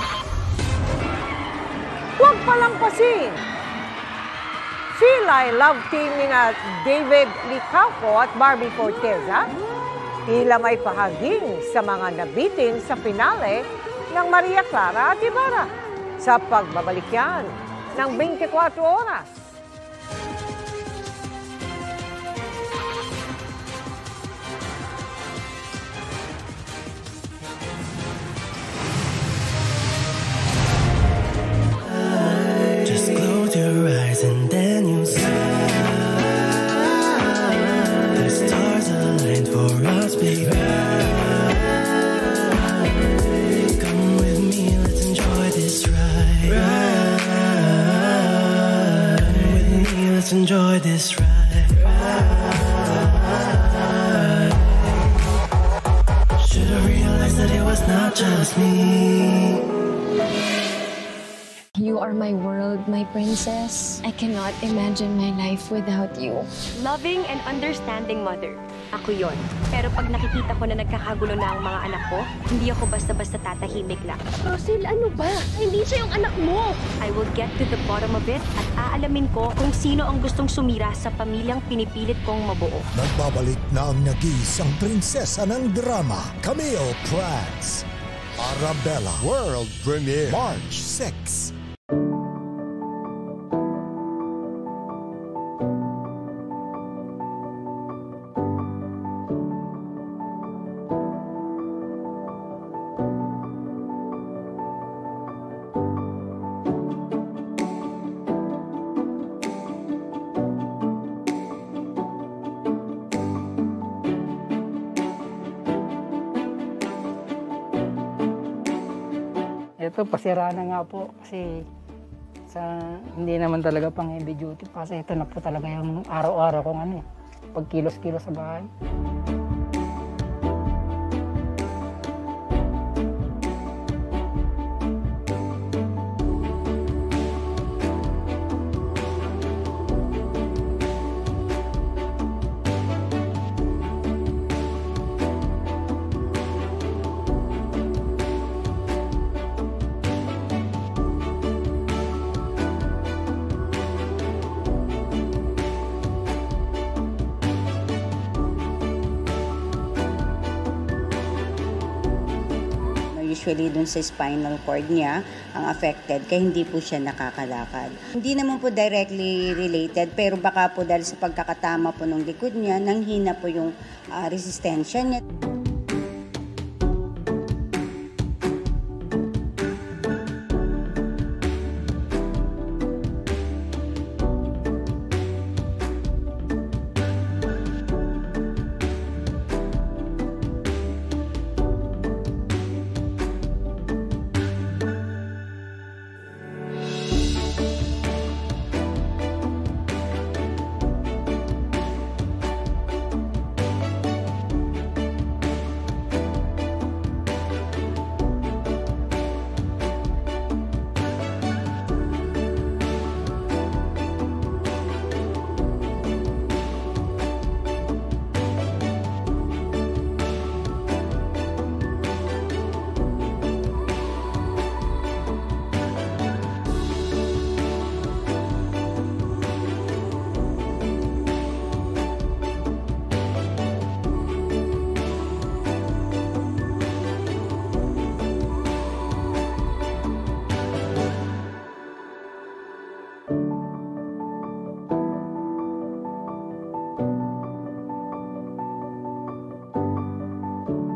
Huwag palampasin! Feel I Love team ni na David Licauco at Barbie Forteza tila may pahaging sa mga nabitin sa finale ng Maria Clara at Ibarra sa pagbabalik yan ng 24 oras. Just close your eyes and then you'll see the stars aligned for us, baby. Come with me, let's enjoy this ride. Come with me, let's enjoy this ride. Should've realized that it was not just me. You are my world, my princess. I cannot imagine my life without you. Loving and understanding mother. Ako yon. Pero pag nakikita ko na nagkakagulo na ang mga anak ko, hindi ako basta-basta tatahimik lang. Rosil, ano ba? Hindi siya yung anak mo! I will get to the bottom of it at aalamin ko kung sino ang gustong sumira sa pamilyang pinipilit kong mabuo. Nagbabalik na ang nag-iisang prinsesa ng drama, Camille Prats. Arabella World Premiere, March 6. Ito, pasira na nga po kasi hindi naman talaga pang heavy duty kasi ito na po talaga yung araw-araw kong pagkilos-kilos sa bahay. Usually dun sa spinal cord niya ang affected kaya hindi po siya nakakalakad. Hindi naman po directly related pero baka po dahil sa pagkakatama po ng likod niya nanghina po yung resistensya niya.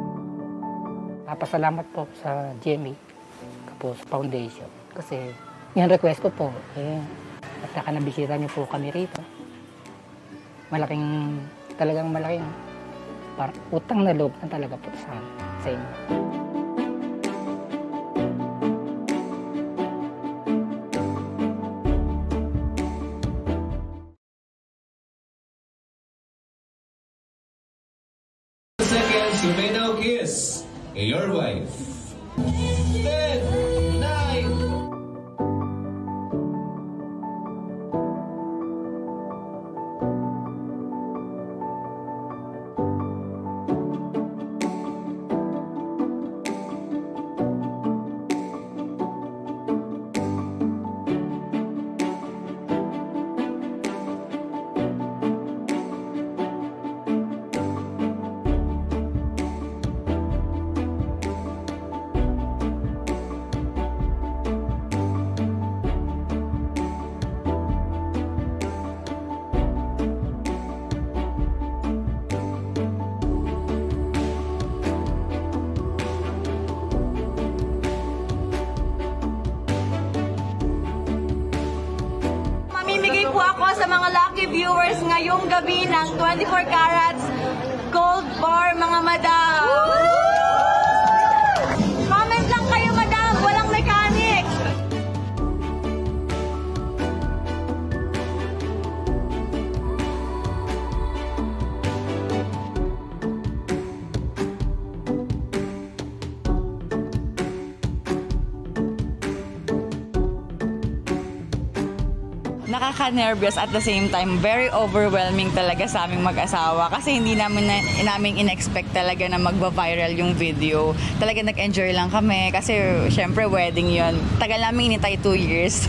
Napasalamat po sa GMA Kapuso Foundation kasi Yung request ko po, at saka nabisita niyo po kami rito. Talagang malaking utang na loob na talaga po sa inyo. Seconds, you may now kiss your wife. 10, 9. Mamimigay po ako sa mga lucky viewers ngayong gabi ng 24 carats gold bar, mga madam. Comment lang kayo, madam. Walang mechanic. Nakaka-nervous at the same time, very overwhelming talaga sa aming mag-asawa kasi hindi namin in-expect talaga na magba-viral yung video. Talaga nag-enjoy lang kami kasi syempre wedding yun. Tagal namin inintay 2 years.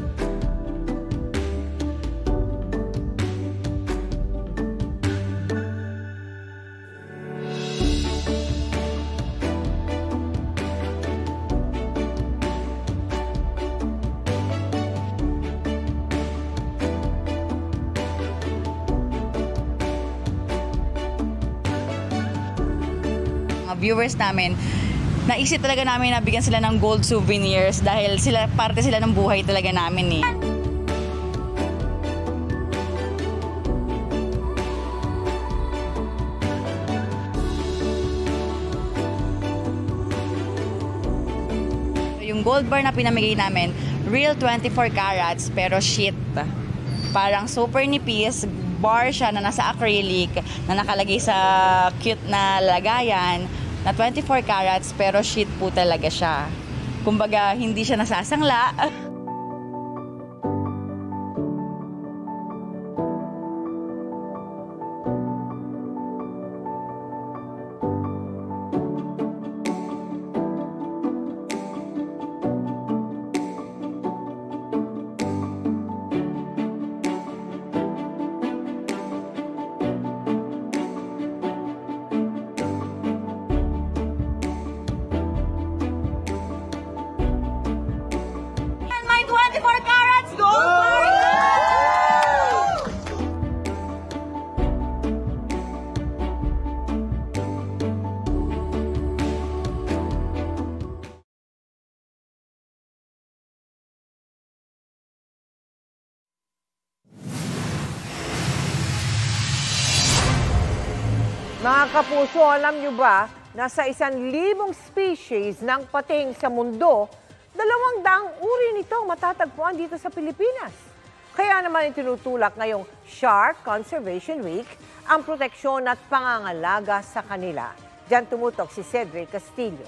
Viewers namin, naisip talaga namin na bigyan sila ng gold souvenirs dahil parte sila ng buhay talaga namin eh. Yung gold bar na pinamigay namin, real 24 carats pero sheet. Parang super nipis, bar siya na nasa acrylic, na nakalagay sa cute na lagayan, na 24 carats pero sheet po talaga siya. Kumbaga, hindi siya nasasangla. Mga kapuso, alam nyo ba na sa 1,000 species ng pating sa mundo, 200 uri nito matatagpuan dito sa Pilipinas. Kaya naman itinutulak ngayong Shark Conservation Week ang proteksyon at pangangalaga sa kanila. Diyan tumutok si Cedric Castillo.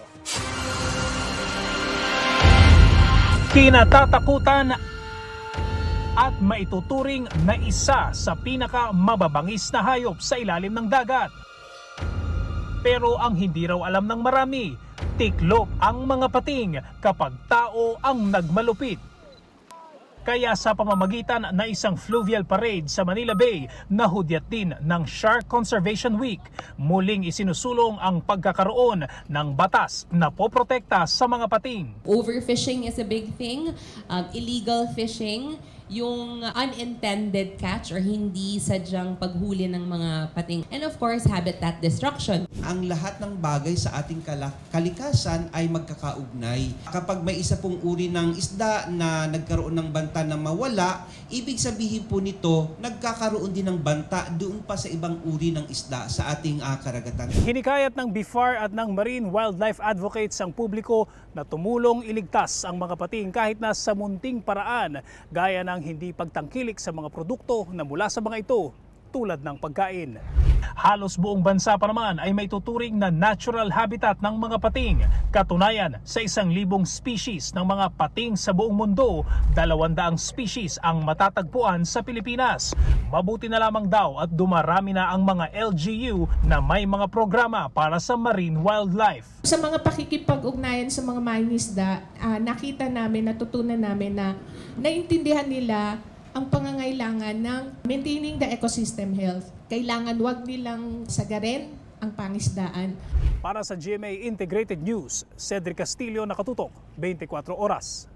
Kinatatakutan at maituturing na isa sa pinakamababangis na hayop sa ilalim ng dagat. Pero ang hindi raw alam ng marami, tiklop ang mga pating kapag tao ang nagmalupit. Kaya sa pamamagitan na isang fluvial parade sa Manila Bay, nahudyat din ng Shark Conservation Week, muling isinusulong ang pagkakaroon ng batas na poprotekta sa mga pating. Overfishing is a big thing, illegal fishing, yung unintended catch or hindi sadyang paghuli ng mga pating. And of course, habitat destruction. Ang lahat ng bagay sa ating kalikasan ay magkakaugnay. Kapag may isa pong uri ng isda na nagkaroon ng banta na mawala, ibig sabihin po nito, nagkakaroon din ng banta doon pa sa ibang uri ng isda sa ating karagatan. Hinikayat ng BIFAR at ng Marine Wildlife Advocates ang publiko na tumulong iligtas ang mga pating kahit na sa munting paraan, gaya ng hindi pagtangkilik sa mga produkto na mula sa mga ito, tulad ng pagkain. Halos buong bansa pa naman ay may tuturing na natural habitat ng mga pating. Katunayan, sa 1,000 species ng mga pating sa buong mundo, 200 species ang matatagpuan sa Pilipinas. Mabuti na lamang daw at dumarami na ang mga LGU na may mga programa para sa marine wildlife. Sa mga pakikipag-ugnayan sa mga mangingisda, nakita namin, natutunan namin na naintindihan nila ang pangangailangan ng maintaining the ecosystem health. Kailangan wag nilang sagarin ang pangisdaan. Para sa GMA Integrated News, Cedric Castillo, nakatutok, 24 oras.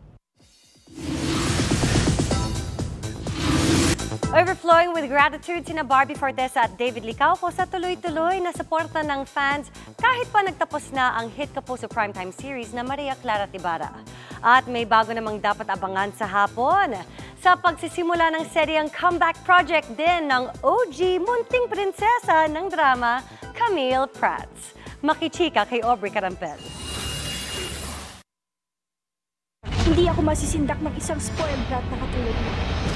Overflowing with gratitude sina Barbie Forteza at David Licauco sa tuloy-tuloy na suporta ng fans kahit pa nagtapos na ang hit Kapuso Primetime series na Maria Clara at Ibarra. At may bago namang dapat abangan sa hapon. Sa pagsisimula ng seryeng comeback project din ng OG munting prinsesa ng drama, Camille Prats. Makichika kay Aubrey Carampel. Hindi ako masisindak ng isang spoiled brat na katulad mo.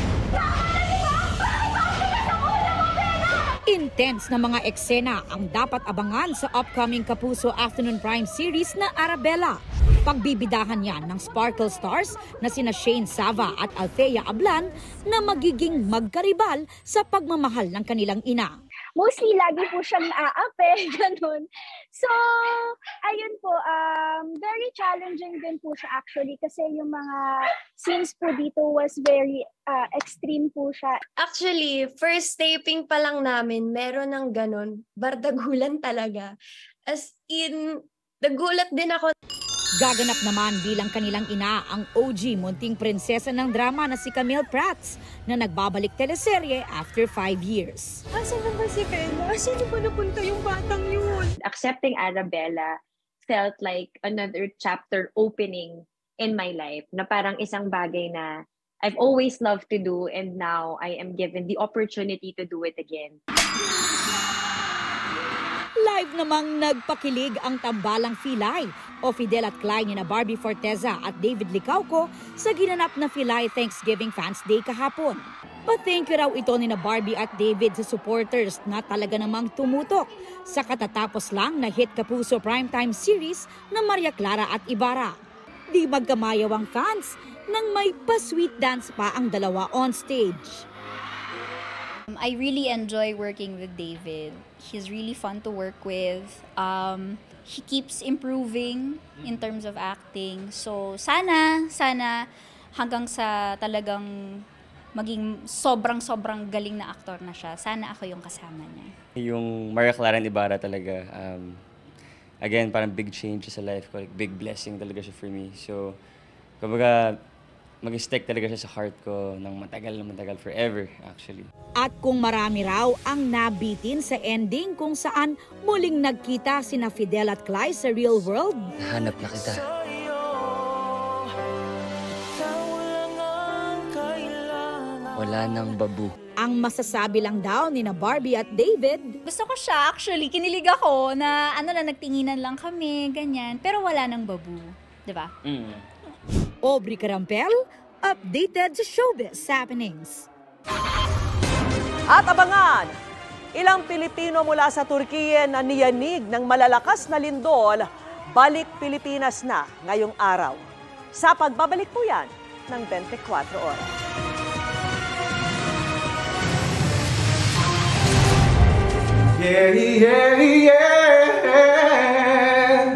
Intense na mga eksena ang dapat abangan sa upcoming Kapuso Afternoon Prime series na Arabella. Pagbibidahan yan ng Sparkle Stars na sina Shane Sava at Althea Ablan na magiging magkaribal sa pagmamahal ng kanilang ina. Mostly, lagi po siyang aape, ganun. So, ayun po, very challenging din po siya actually kasi yung mga scenes po dito was very extreme po siya. Actually, first taping pa lang namin, meron ng ganun, bardagulan talaga. As in, nagulat din ako. Gaganap naman bilang kanilang ina ang OG munting prinsesa ng drama na si Camille Prats na nagbabalik teleserye after 5 years. Asan na ba si Kayla? Asan na ba napunta yung batang yun? Accepting Arabella felt like another chapter opening in my life na parang isang bagay na I've always loved to do and now I am given the opportunity to do it again. Live namang nagpakilig ang tambalang Filay o Fidel at Klein ni na Barbie Forteza at David Licauco sa ginanap na Filay Thanksgiving Fans Day kahapon. Pa-thank you raw ito ni na Barbie at David sa supporters na talaga namang tumutok sa katatapos lang na hit Kapuso Primetime series na Maria Clara at Ibarra. Di magkamayaw ang fans nang may pa-sweet dance pa ang dalawa on stage. I really enjoy working with David. He's really fun to work with. He keeps improving in terms of acting. So sana hanggang sa talagang maging sobrang galing na aktor na siya. Sana ako yung kasama niya. Yung Maria Clara and Ibarra talaga, again, parang big change sa life ko. Like, big blessing talaga siya for me. So, kumbaga, mag-stick talaga siya sa heart ko ng matagal, forever actually. At kung marami raw ang nabitin sa ending kung saan muling nagkita sina Fidel at Clay sa real world. Hanap na kita. Wala nang babu. Ang masasabi lang daw ni na Barbie at David. Gusto ko siya actually, kinilig ako na nagtinginan lang kami, ganyan. Pero wala nang babu, di ba? Aubrey Carampel, updated sa showbiz happenings. At abangan, ilang Pilipino mula sa Turkiye na niyanig ng malalakas na lindol, balik Pilipinas na ngayong araw. Sa pagbabalik po yan ng 24 oras. Yeah, yeah, yeah.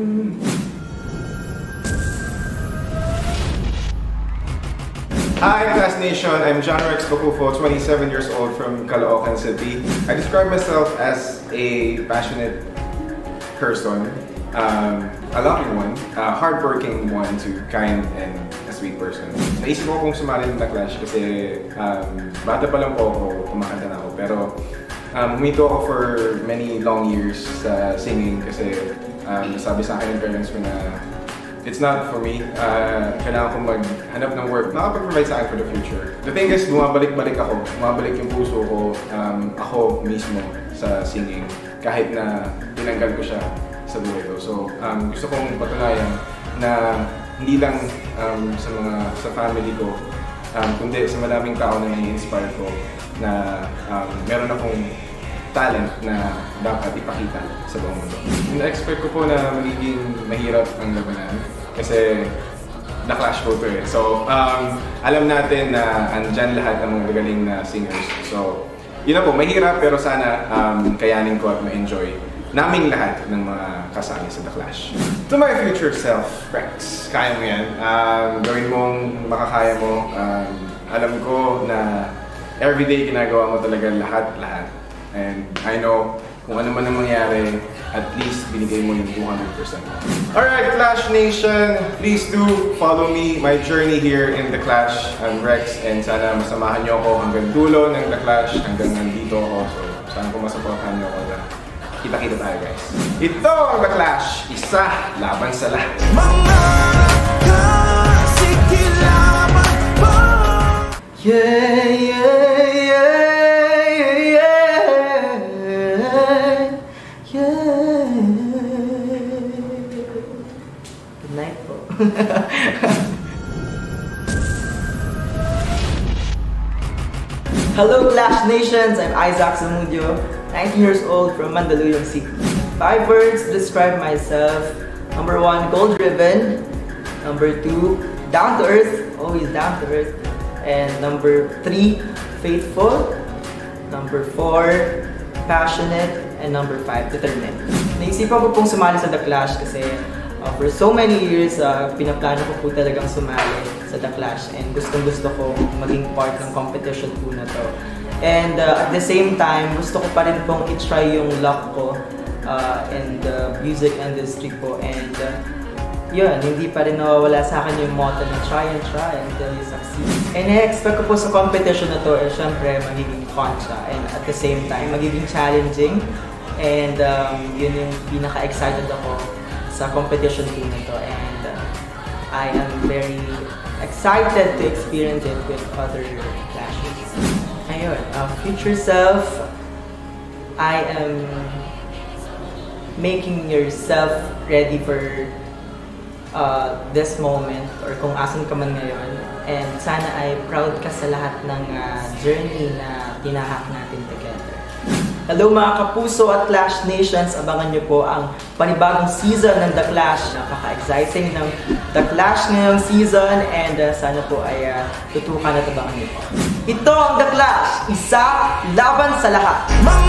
Hi, Class Nation. I'm John Rex Bacufo, 27 years old from Caloocan City. I describe myself as a passionate person. a loving one, a hardworking one to kind and a sweet person. Naisip ko kung sumali ng The Clash kasi bata pa lang po ako, kumakanta na ako. Pero huminto ako for many long years sa singing kasi nasabi sa akin ng parents ko na it's not for me. Kailangan kong maghanap ng work, makapag-provide sa akin for the future. The thing is, bumabalik-balik ako. Bumabalik yung puso ko, ako mismo sa singing. Kahit na tinanggal ko siya sa buhay ko. So, gusto kong patunayan na hindi lang sa family ko, kundi sa maraming tao na i-inspire ko na meron akong talent na dapat ipakita sa buong mundo. Na-expect ko po na magiging mahirap ang labanan kasi The Clash po ito eh. So, alam natin na andyan lahat ng mga gagaling na singers. So, yun na po, mahirap pero sana kayanin ko at ma-enjoy naming lahat ng mga kasali sa The Clash. To my future self, Rex, kaya mo yan. Gawin mong makakaya mo. Alam ko na everyday ginagawa mo talaga lahat. And I know kung ano man ang mangyari, at least binigay mo yung 200%. Alright, Clash Nation, please do follow me, my journey here in The Clash. I'm Rex, and sana masamahan niyo ako hanggang dulo ng The Clash, hanggang nandito ako. So, sana kung masupportahan niyo ako na kita-kita tayo, guys. Ito ang The Clash, isa laban sa lahat. Good night po. Hello Clash Nations, I'm Isaac Zamudio, 19 years old from Mandaluyong City. 5 words to describe myself. Number 1, goal-driven. Number 2, down to earth, always down to earth. And number 3, faithful. Number 4, passionate. And number 5, determined. Naisipan ko pong sumali sa The Clash kasi for so many years, pinaplano ko po talagang sumali sa The Clash and gustong-gusto ko maging part ng competition po na to. And at the same time, gusto ko pa rin pong i-try yung luck ko in the music industry po. And yun, hindi pa rin nawawala sa akin yung motto na try until you succeed. And I-expect ko po sa competition na to, syempre magiging fun siya. And at the same time, magiging challenging. And yun yung pinaka-excited ako sa competition po na to. And I am very excited to experience it with other clashes. Ayun, future self, I am making yourself ready for this moment or kung asan ka man ngayon. And sana ay proud ka sa lahat ng journey na tinahak natin together. Hello mga kapuso at Clash Nations! Abangan niyo po ang panibagong season ng The Clash. Napaka-exciting ng The Clash ngayong season and sana po ay tutukan at abangan niyo po. Ito ang The Clash! Isa laban sa lahat!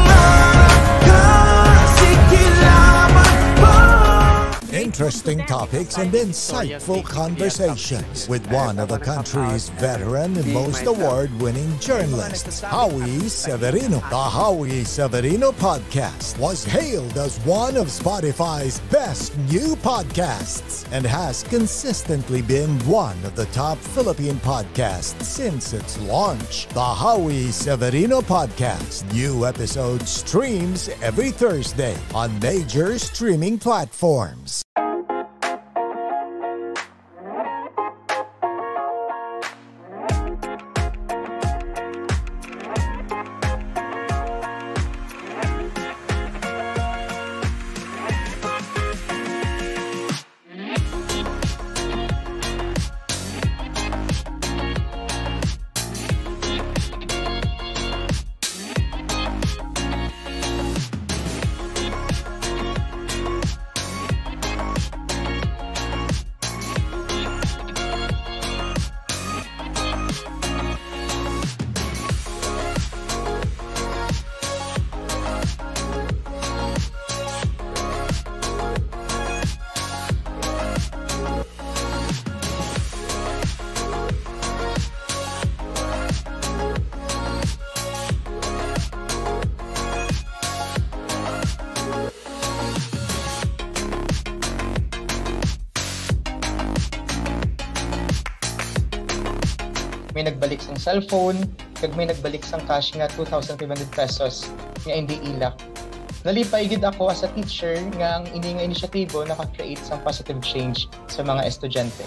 Interesting topics and insightful conversations with one of the country's veteran and most award-winning journalists, Howie Severino. The Howie Severino podcast was hailed as one of Spotify's best new podcasts and has consistently been one of the top Philippine podcasts since its launch. The Howie Severino podcast. New episode streams every Thursday on major streaming platforms. may nagbalik sang cellphone, kag may nagbalik sang cash nga 2,500 pesos nga hindi ilak. Nalipay gid ako as a teacher nga ang ini nga inisyatibo naka-create sang positive change sa mga estudyante.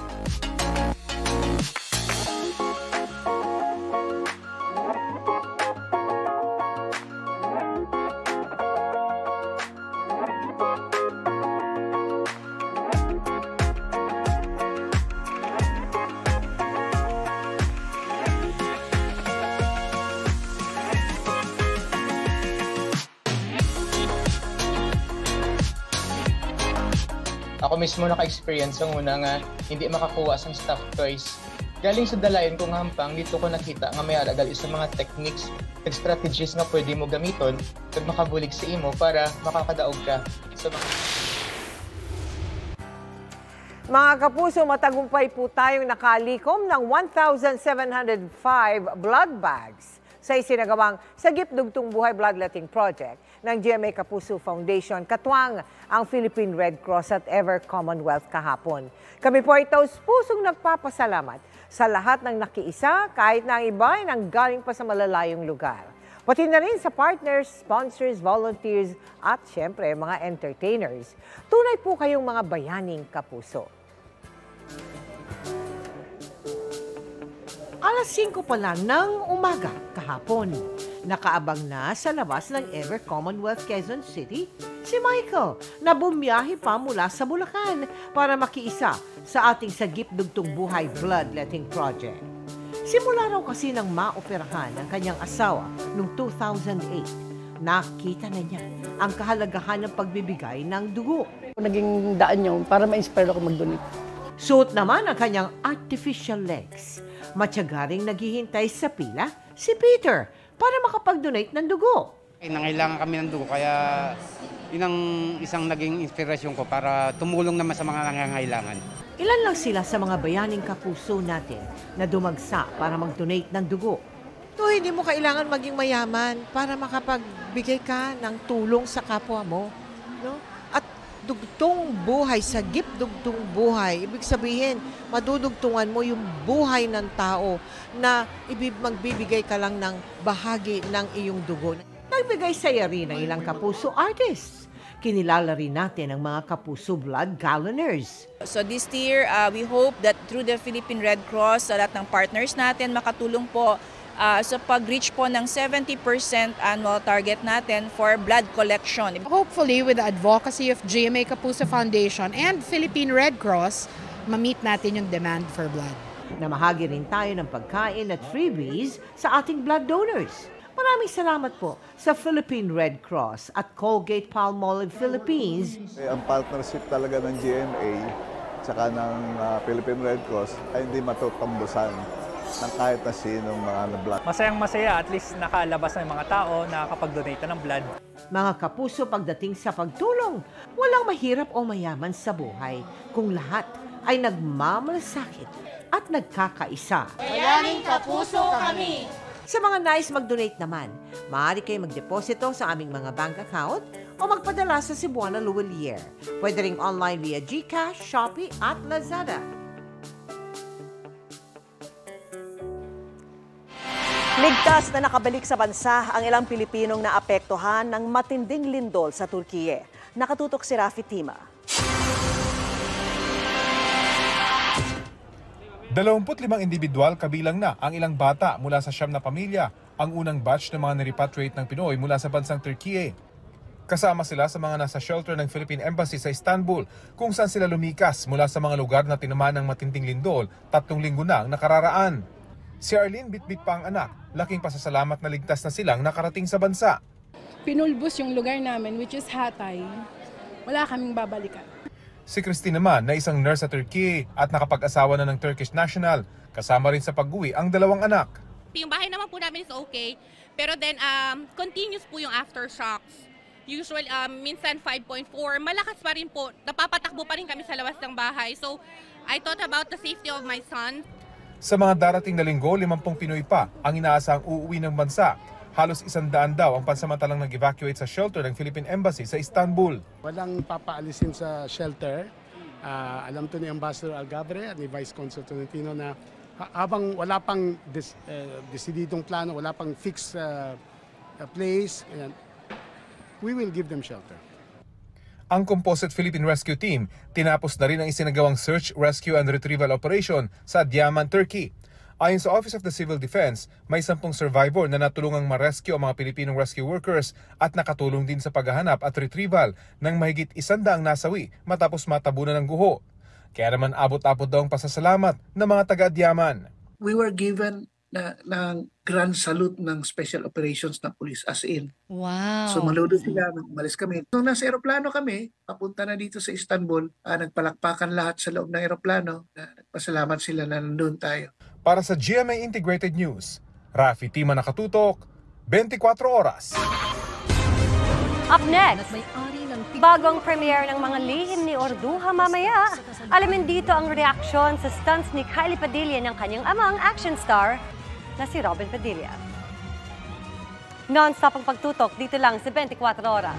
Ako mismo naka-experience ang una nga hindi makakuha sang stuffed toys. Galing sa dalayan kong hampang, dito ko nakita nga may alagal isa mga techniques at strategies nga pwede mo gamiton pag makabulig sa imo para makakadaog ka sa mga... Mga kapuso, matagumpay po tayong nakalikom ng 1,705 blood bags sa isinagawang Sagip Dugtong Buhay Bloodletting Project ng GMA Kapuso Foundation, katuwang ang Philippine Red Cross at Ever Commonwealth kahapon. Kami po ay taus-pusong nagpapasalamat sa lahat ng nakiisa kahit na ang iba ay nanggaling pa sa malalayong lugar. Pati na rin sa partners, sponsors, volunteers at syempre mga entertainers. Tunay po kayong mga bayaning kapuso. Alas 5 pa lang ng umaga kahapon, nakaabang na sa labas ng Ever Commonwealth Quezon City si Michael na bumiyahe pa mula sa Bulacan para makiisa sa ating Sagip Dugtong Buhay Bloodletting Project. Simula raw kasi nang maoperahan ang kanyang asawa noong 2008, nakita na niya ang kahalagahan ng pagbibigay ng dugo. Naging daan niyo para ma-inspire ako mag-donate. Suot naman ang kanyang artificial legs. Matiyagaring naghihintay sa pila si Peter para makapag-donate ng dugo. Nangailangan kami ng dugo kaya yun ang isang naging inspirasyon ko para tumulong naman sa mga nangangailangan. Ilan lang sila sa mga bayaning kapuso natin na dumagsa para mag-donate ng dugo. So, hindi mo kailangan maging mayaman para makapagbigay ka ng tulong sa kapwa mo. No? At dugtong buhay, sagip dugtong buhay. Ibig sabihin, madudugtungan mo yung buhay ng tao na magbibigay ka lang ng bahagi ng iyong dugo. Nagbigay saya rin ng ilang kapuso artists. Kinilala rin natin ang mga kapuso blood galloners. So this year, we hope that through the Philippine Red Cross, sa lahat ng partners natin, makatulong po sa pag-reach po ng 70% annual target natin for blood collection. Hopefully, with the advocacy of GMA Kapuso Foundation and Philippine Red Cross, ma-meet natin yung demand for blood. Namahagi rin tayo ng pagkain at freebies sa ating blood donors. Maraming salamat po sa Philippine Red Cross at Colgate Palmolive Philippines. Ang partnership talaga ng GMA tsaka ng Philippine Red Cross ay hindi matutambusan ng kahit na sinong mga blood. Masayang-masaya, at least nakalabas ng mga tao na nakakapag-donate ng blood. Mga kapuso, pagdating sa pagtulong, walang mahirap o mayaman sa buhay kung lahat ay nagmamalasakit at nagkakaisa. Bayaning kapuso kami! Sa mga nais mag-donate naman, maaari kayo magdeposito sa aming mga bank account o magpadala sa Cebuana Luwalier. Pwede ring online via GCash, Shopee at Lazada. Ligtas na nakabalik sa bansa ang ilang Pilipinong naapektuhan ng matinding lindol sa Turkiye. Nakatutok si Rafi Tima. 25 individual kabilang na ang ilang bata mula sa 9 na pamilya, ang unang batch ng mga nirepatriate ng Pinoy mula sa bansang Turkiye. Kasama sila sa mga nasa shelter ng Philippine Embassy sa Istanbul, kung saan sila lumikas mula sa mga lugar na tinamaan ng matinding lindol 3 linggo na ang nakararaan. Si Arlene bitbit pa ang anak, laking pasasalamat na ligtas na silang nakarating sa bansa. Pinulbos yung lugar namin, which is Hatay. Wala kaming babalikan. Si Christine naman na isang nurse sa Turkey at nakapag-asawa na ng Turkish national. Kasama rin sa pag-uwi ang 2 anak. Yung bahay naman po namin is okay, pero then continuous po yung aftershocks. Usually, minsan 5.4, malakas pa rin po. Napapatakbo pa rin kami sa labas ng bahay. So, I thought about the safety of my son. Sa mga darating na linggo, 50 Pinoy pa ang inaasang uuwi ng bansa. Halos 100 daw ang pansamantalang nag-evacuate sa shelter ng Philippine Embassy sa Istanbul. Walang papaalisin sa shelter. Alam to ni Ambassador Algabre at ni Vice Consul Tolentino na habang wala pang desididong plano, wala pang fixed place, ayan, we will give them shelter. Ang Composite Philippine Rescue Team tinapos na rin ang isinagawang search, rescue and retrieval operation sa Diaman, Turkey. Ayon sa Office of the Civil Defense, may 10 survivor na natulungang ma-rescue ang mga Pilipinong rescue workers at nakatulong din sa paghahanap at retrieval ng mahigit 100 nasawi matapos matabunan ng guho. Kaya naman abot-abot daw ang pasasalamat ng mga taga-Diaman. We were given ng grand salute ng Special Operations na police, as in. Wow. So maludo sila, umalis kami. Nung nasa aeroplano kami, papunta na dito sa Istanbul, nagpalakpakan lahat sa loob ng aeroplano. Nagpasalamat sila na nandun tayo. Para sa GMA Integrated News, Rafi Tima nakatutok, 24 oras. Up next, bagong premiere ng mga lihim ni Orduha mamaya. Alamin dito ang reaksyon sa stunts ni Kylie Padilla ng kanyang amang action star na si Robin Padilla. Non-stop ang pagtutok dito lang sa 24 oras.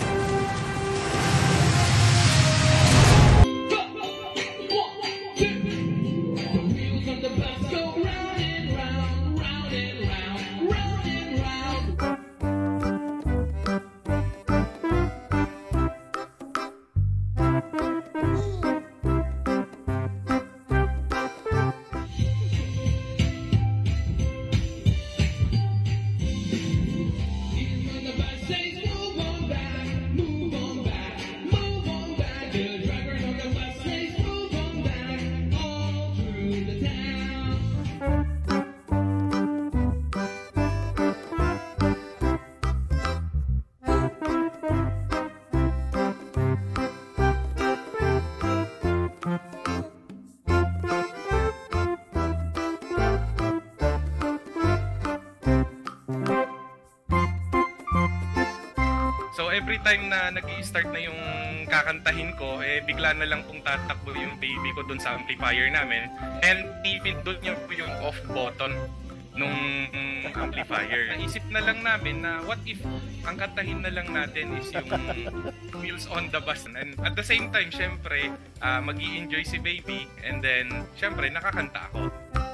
Every time na nag-i-start na yung kakantahin ko, bigla na lang pong tatakbo yung baby ko dun sa amplifier namin. And even doon yung off button nung amplifier. Naisip na lang namin na what if ang kantahin na lang natin is yung Wheels on the Bus. And at the same time, syempre, mag-i-enjoy si baby. And then, syempre, nakakanta ako.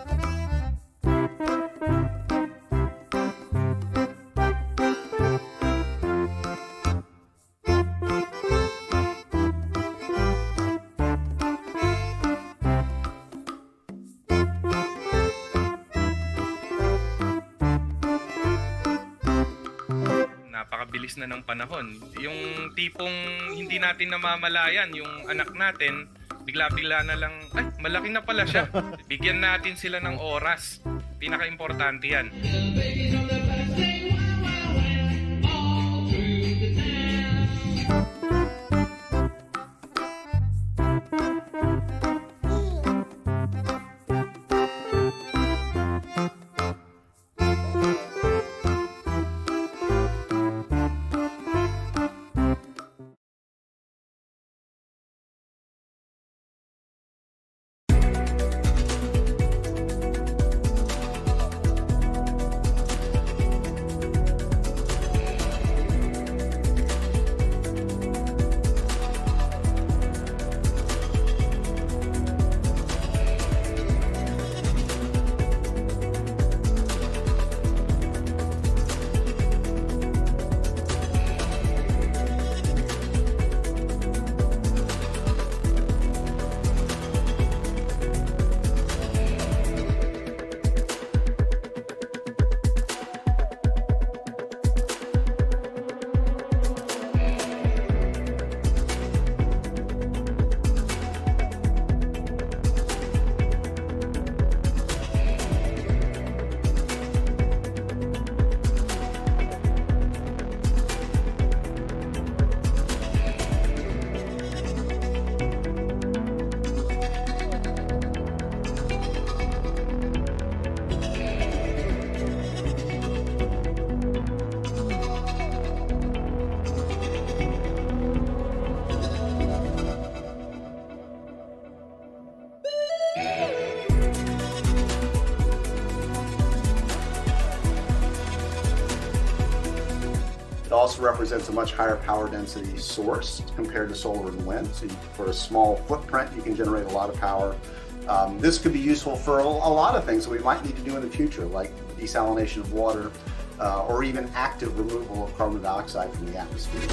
Napakabilis na ng panahon. Yung tipong hindi natin namamalayan, yung anak natin, bigla-bigla na lang, ay, malaki na pala siya. Bigyan natin sila ng oras. Pinaka-importante yan. also represents a much higher power density source compared to solar and wind. So for a small footprint, you can generate a lot of power This could be useful for a lot of things that we might need to do in the future, like desalination of water or even active removal of carbon dioxide from the atmosphere.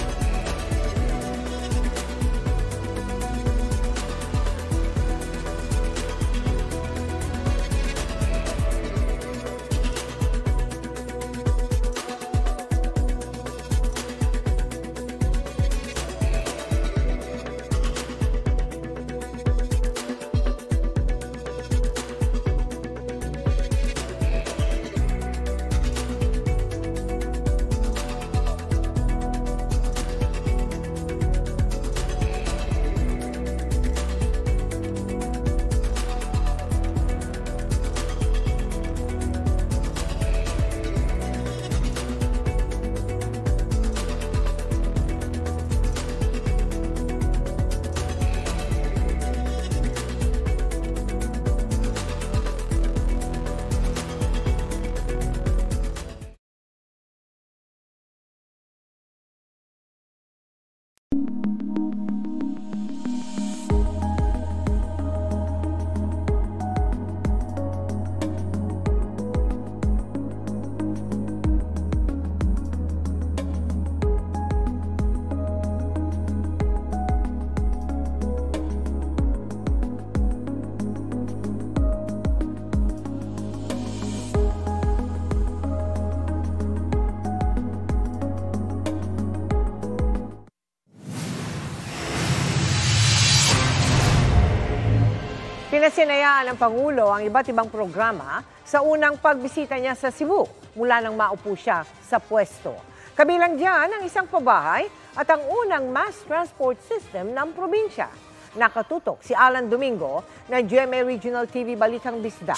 Pinasinayaan ng Pangulo ang iba't ibang programa sa unang pagbisita niya sa Cebu mula nang maupo siya sa pwesto. Kabilang diyan ang isang pabahay at ang unang mass transport system ng probinsya. Nakatutok si Alan Domingo ng GMA Regional TV Balitang Bisda.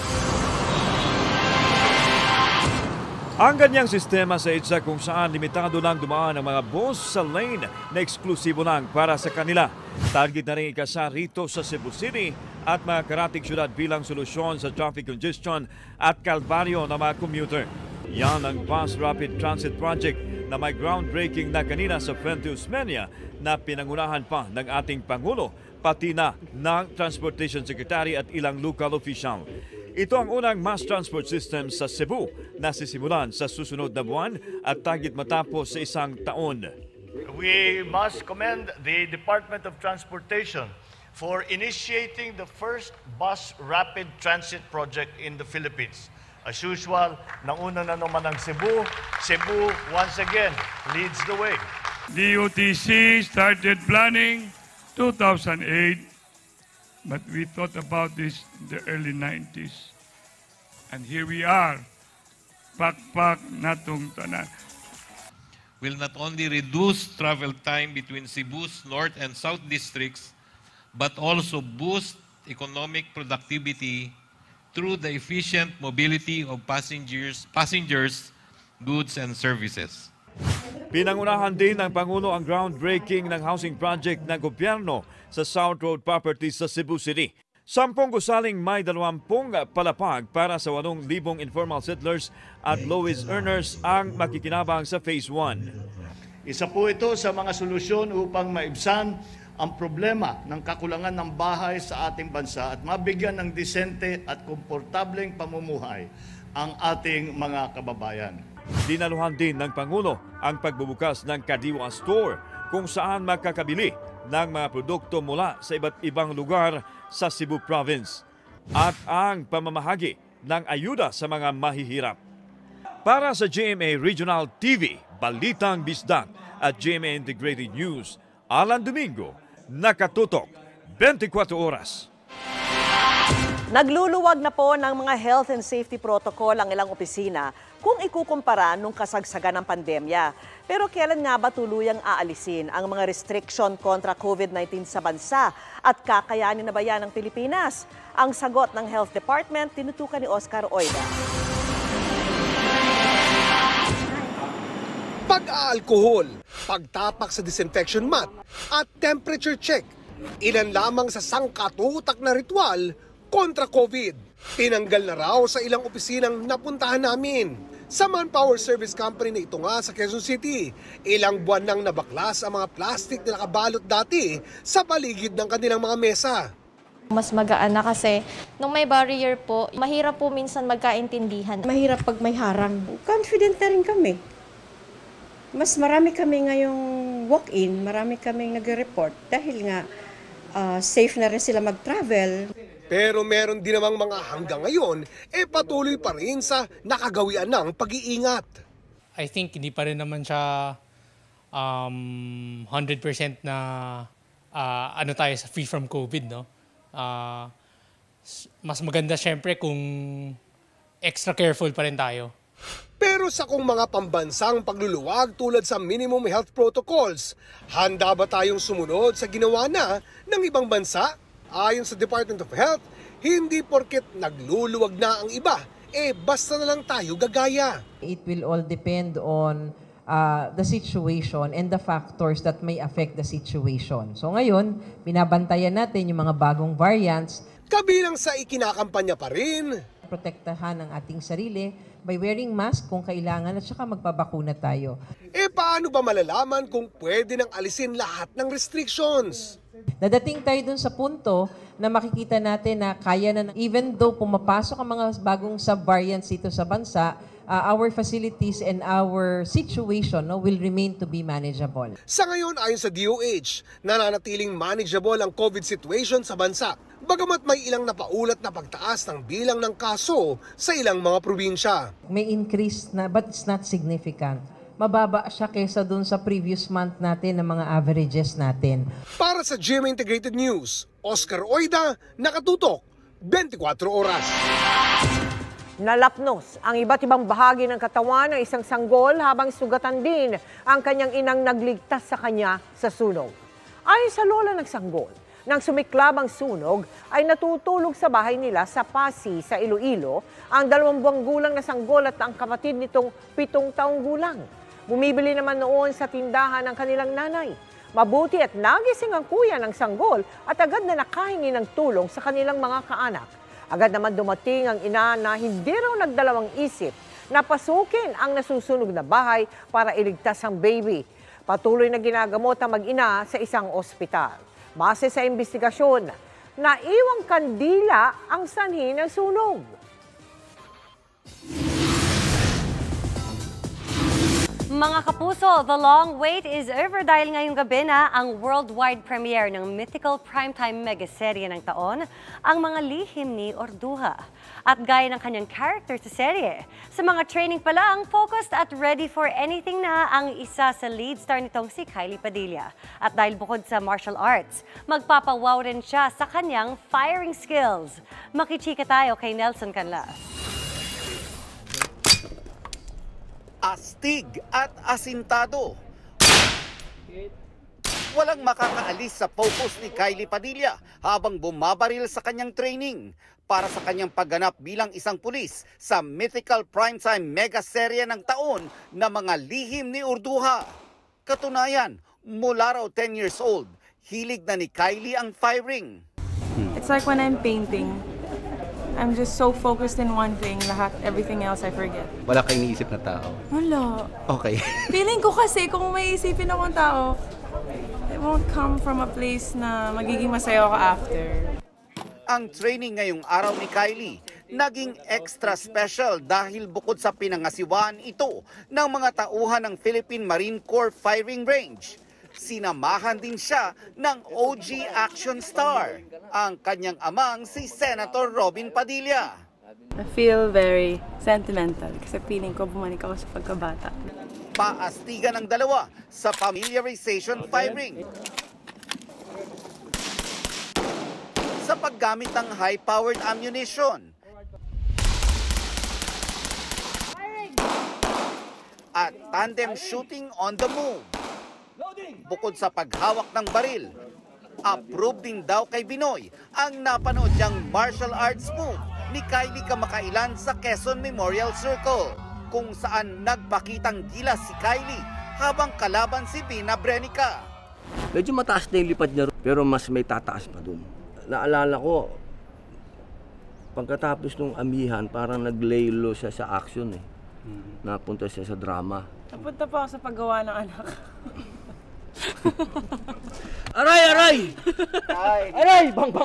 Ang ganyang sistema sa EDSA kung saan limitado lang dumaan ang mga bus sa lane na eksklusibo lang para sa kanila. Target na rin ikasa rito sa Cebu City at mga karatig syudad bilang solusyon sa traffic congestion at kalbaryo ng mga commuter. Yan ang Bus Rapid Transit Project na may groundbreaking na kanina sa Fuente Osmeña na pinangunahan pa ng ating Pangulo pati na ng Transportation Secretary at ilang local official. Ito ang unang mass transport system sa Cebu na sisimulan sa susunod na buwan at target matapos sa isang taon. We must commend the Department of Transportation for initiating the first bus rapid transit project in the Philippines. As usual, nauna na naman ang Cebu. Cebu, once again, leads the way. The UTC started planning 2008. But we thought about this in the early 90s. And here we are, pakpak natong tanan. Will not only reduce travel time between Cebu's North and South districts, but also boost economic productivity through the efficient mobility of passengers, goods, and services. Pinangunahan din ng Pangulo ang groundbreaking ng housing project ng gobyerno sa South Road Properties sa Cebu City. 10 gusaling may 20 palapag para sa 8,000 informal settlers at lowest earners ang makikinabang sa Phase 1. Isa po ito sa mga solusyon upang maibsan ang problema ng kakulangan ng bahay sa ating bansa at mabigyan ng disente at komportableng pamumuhay ang ating mga kababayan. Dinaluhan din ng Pangulo ang pagbubukas ng Kadiwa Store kung saan makakabili ng mga produkto mula sa iba't ibang lugar sa Cebu Province at ang pamamahagi ng ayuda sa mga mahihirap. Para sa GMA Regional TV, Balitang Bisdak at GMA Integrated News, Alan Domingo, nakatutok 24 oras. Nagluluwag na po ng mga health and safety protocol ang ilang opisina kung ikukumpara nung kasagsagan ng pandemya. Pero kailan nga ba tuluyang aalisin ang mga restriction kontra COVID-19 sa bansa at kakayanin na ba yan ng Pilipinas? Ang sagot ng Health Department, tinutukan ni Oscar Oida. Pag-aalkohol, pagtapak sa disinfection mat at temperature check, ilan lamang sa sangkatutak na ritual kontra COVID. Tinanggal na raw sa ilang opisinang napuntahan namin. Sa Manpower Service Company na ito nga sa Quezon City, ilang buwan nang nabaklas ang mga plastic na nakabalot dati sa paligid ng kanilang mga mesa. Mas magaan na kasi nung may barrier po, mahirap po minsan magkaintindihan. Mahirap pag may harang. Confident na rin kami. Mas marami kami ngayong walk-in, marami kaming nag-report dahil nga safe na rin sila mag-travel. Pero meron din namang mga hanggang ngayon, patuloy pa rin sa nakagawian ng pag-iingat. I think hindi pa rin naman siya 100% na tayo sa free from COVID, no? Mas maganda syempre kung extra careful pa rin tayo. Pero sa kung mga pambansang pagluluwag tulad sa minimum health protocols, handa ba tayong sumunod sa ginawa na ng ibang bansa? Ayon sa Department of Health, hindi porket nagluluwag na ang iba, basta na lang tayo gagaya. It will all depend on the situation and the factors that may affect the situation. So ngayon, binabantayan natin yung mga bagong variants. Kabilang sa ikinakampanya pa rin, protektahan ang ating sarili by wearing mask kung kailangan at saka magpabakuna tayo. Paano ba malalaman kung pwede nang alisin lahat ng restrictions? Dadating tayo dun sa punto na makikita natin na kaya na, even though pumapasok ang mga bagong sub-variants dito sa bansa, our facilities and our situation will remain to be manageable. Sa ngayon, ayon sa DOH, nananatiling manageable ang COVID situation sa bansa. Bagamat may ilang napaulat na pagtaas ng bilang ng kaso sa ilang mga probinsya. May increase na but it's not significant. Mababa siya kesa dun sa previous month natin ng mga averages natin. Para sa GMA Integrated News, Oscar Oida, nakatutok, 24 oras. Nalapnos ang iba't ibang bahagi ng katawan ng isang sanggol habang sugatan din ang kanyang inang nagligtas sa kanya sa sunog. Ayon sa lola ng sanggol, nang sumiklab ang sunog ay natutulog sa bahay nila sa Pasig sa Iloilo ang 2 buwang gulang na sanggol at ang kapatid nitong 7 taong gulang. Bumibili naman noon sa tindahan ng kanilang nanay. Mabuti at nagising ang kuya ng sanggol at agad na nakahingi ng tulong sa kanilang mga kaanak. Agad naman dumating ang ina na hindi raw nagdalawang isip na pasukin ang nasusunog na bahay para iligtas ang baby. Patuloy na ginagamot ang mag-ina sa isang ospital. Base sa investigasyon, naiwang kandila ang sanhi ng sunog. Mga kapuso, the long wait is over dahil ngayong gabi na ang worldwide premiere ng mythical primetime megaserye ng taon, ang Mga Lihim ni Orduha. At gaya ng kanyang character sa serye, sa mga training pa lang, focused at ready for anything na ang isa sa lead star nitong si Kylie Padilla. At dahil bukod sa martial arts, magpapawaw rin siya sa kanyang firing skills. Makichika tayo kay Nelson Canlas. Astig at asintado. Walang makakaalis sa focus ni Kylie Padilla habang bumabaril sa kanyang training para sa kanyang pagganap bilang isang pulis sa mythical primetime mega serye ng taon na Mga Lihim ni Orduha. Katunayan, mula raw 10 years old, hilig na ni Kylie ang firing. It's like when I'm painting. I'm just so focused in one thing, everything else I forget. Wala kang iniisip na tao? Wala. Okay. Feeling ko kasi kung may isipin akong tao, it won't come from a place na magiging masaya ako after. Ang training ngayong araw ni Kylie naging extra special dahil bukod sa pinangasiwaan ito ng mga tauhan ng Philippine Marine Corps Firing Range, sinamahan din siya ng OG action star, ang kanyang amang si Senator Robin Padilla. I feel very sentimental kasi feeling ko bumalik ako sa pagkabata. Paastigan ng dalawa sa familiarization firing. Sa paggamit ng high-powered ammunition. At tandem shooting on the move. Bukod sa paghawak ng baril, approved din daw kay Binoy ang napanood niyang martial arts move ni Kylie kamakailan sa Quezon Memorial Circle, kung saan nagpakitang gilas si Kylie habang kalaban si Bina Brenica. Medyo mataas na yung lipad niya, pero mas may tataas pa dun. Naalala ko, pagkatapos nung amihan, parang naglaylo siya sa action eh. Napunta siya sa drama. Napunta pa ako sa paggawa ng anak. Aray! Aray! Bang!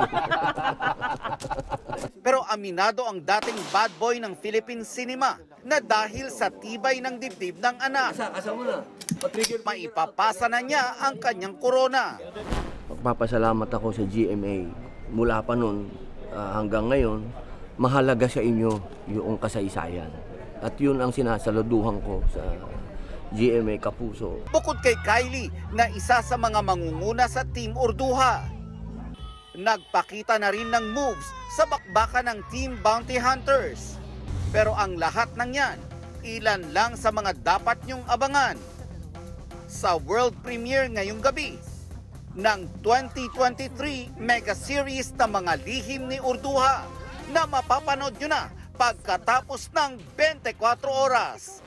Pero aminado ang dating bad boy ng Philippine cinema na dahil sa tibay ng dibdib ng anak, maipapasa na niya ang kanyang korona. Magpapasalamat ako sa GMA. Mula pa noon hanggang ngayon, mahalaga sa inyo yung kasaysayan. At yun ang sinasaluduhan ko sa GMA Kapuso. Bukod kay Kylie na isa sa mga mangunguna sa Team Orduha, nagpakita na rin ng moves sa bakbakan ng Team Bounty Hunters. Pero ang lahat ng yan, ilan lang sa mga dapat nyong abangan sa world premiere ngayong gabi ng 2023 mega series na mga lihim ni Orduha na mapapanood nyo na pagkatapos ng 24 oras.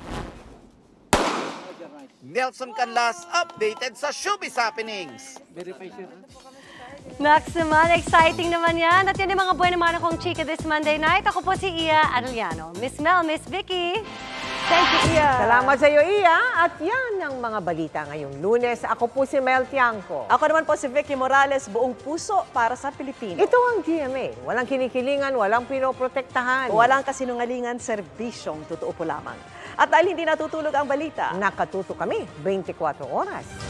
Nelson Canlas, updated sa Showbiz Happenings. Next naman, exciting naman yan. At yan yung mga buwan naman akong chika this Monday night. Ako po si Iya Arellano. Miss Mel, Miss Vicky. Thank you, Iya. Salamat sa iyo, Iya. At yan ang mga balita ngayong Lunes. Ako po si Mel Tiangco. Ako naman po si Vicky Morales, buong puso para sa Pilipino. Ito ang GMA. Walang kinikilingan, walang pinoprotektahan. Walang kasinungalingan, serbisyong totoo po lamang. At dahil hindi natutulog ang balita, nakatuto kami 24 oras.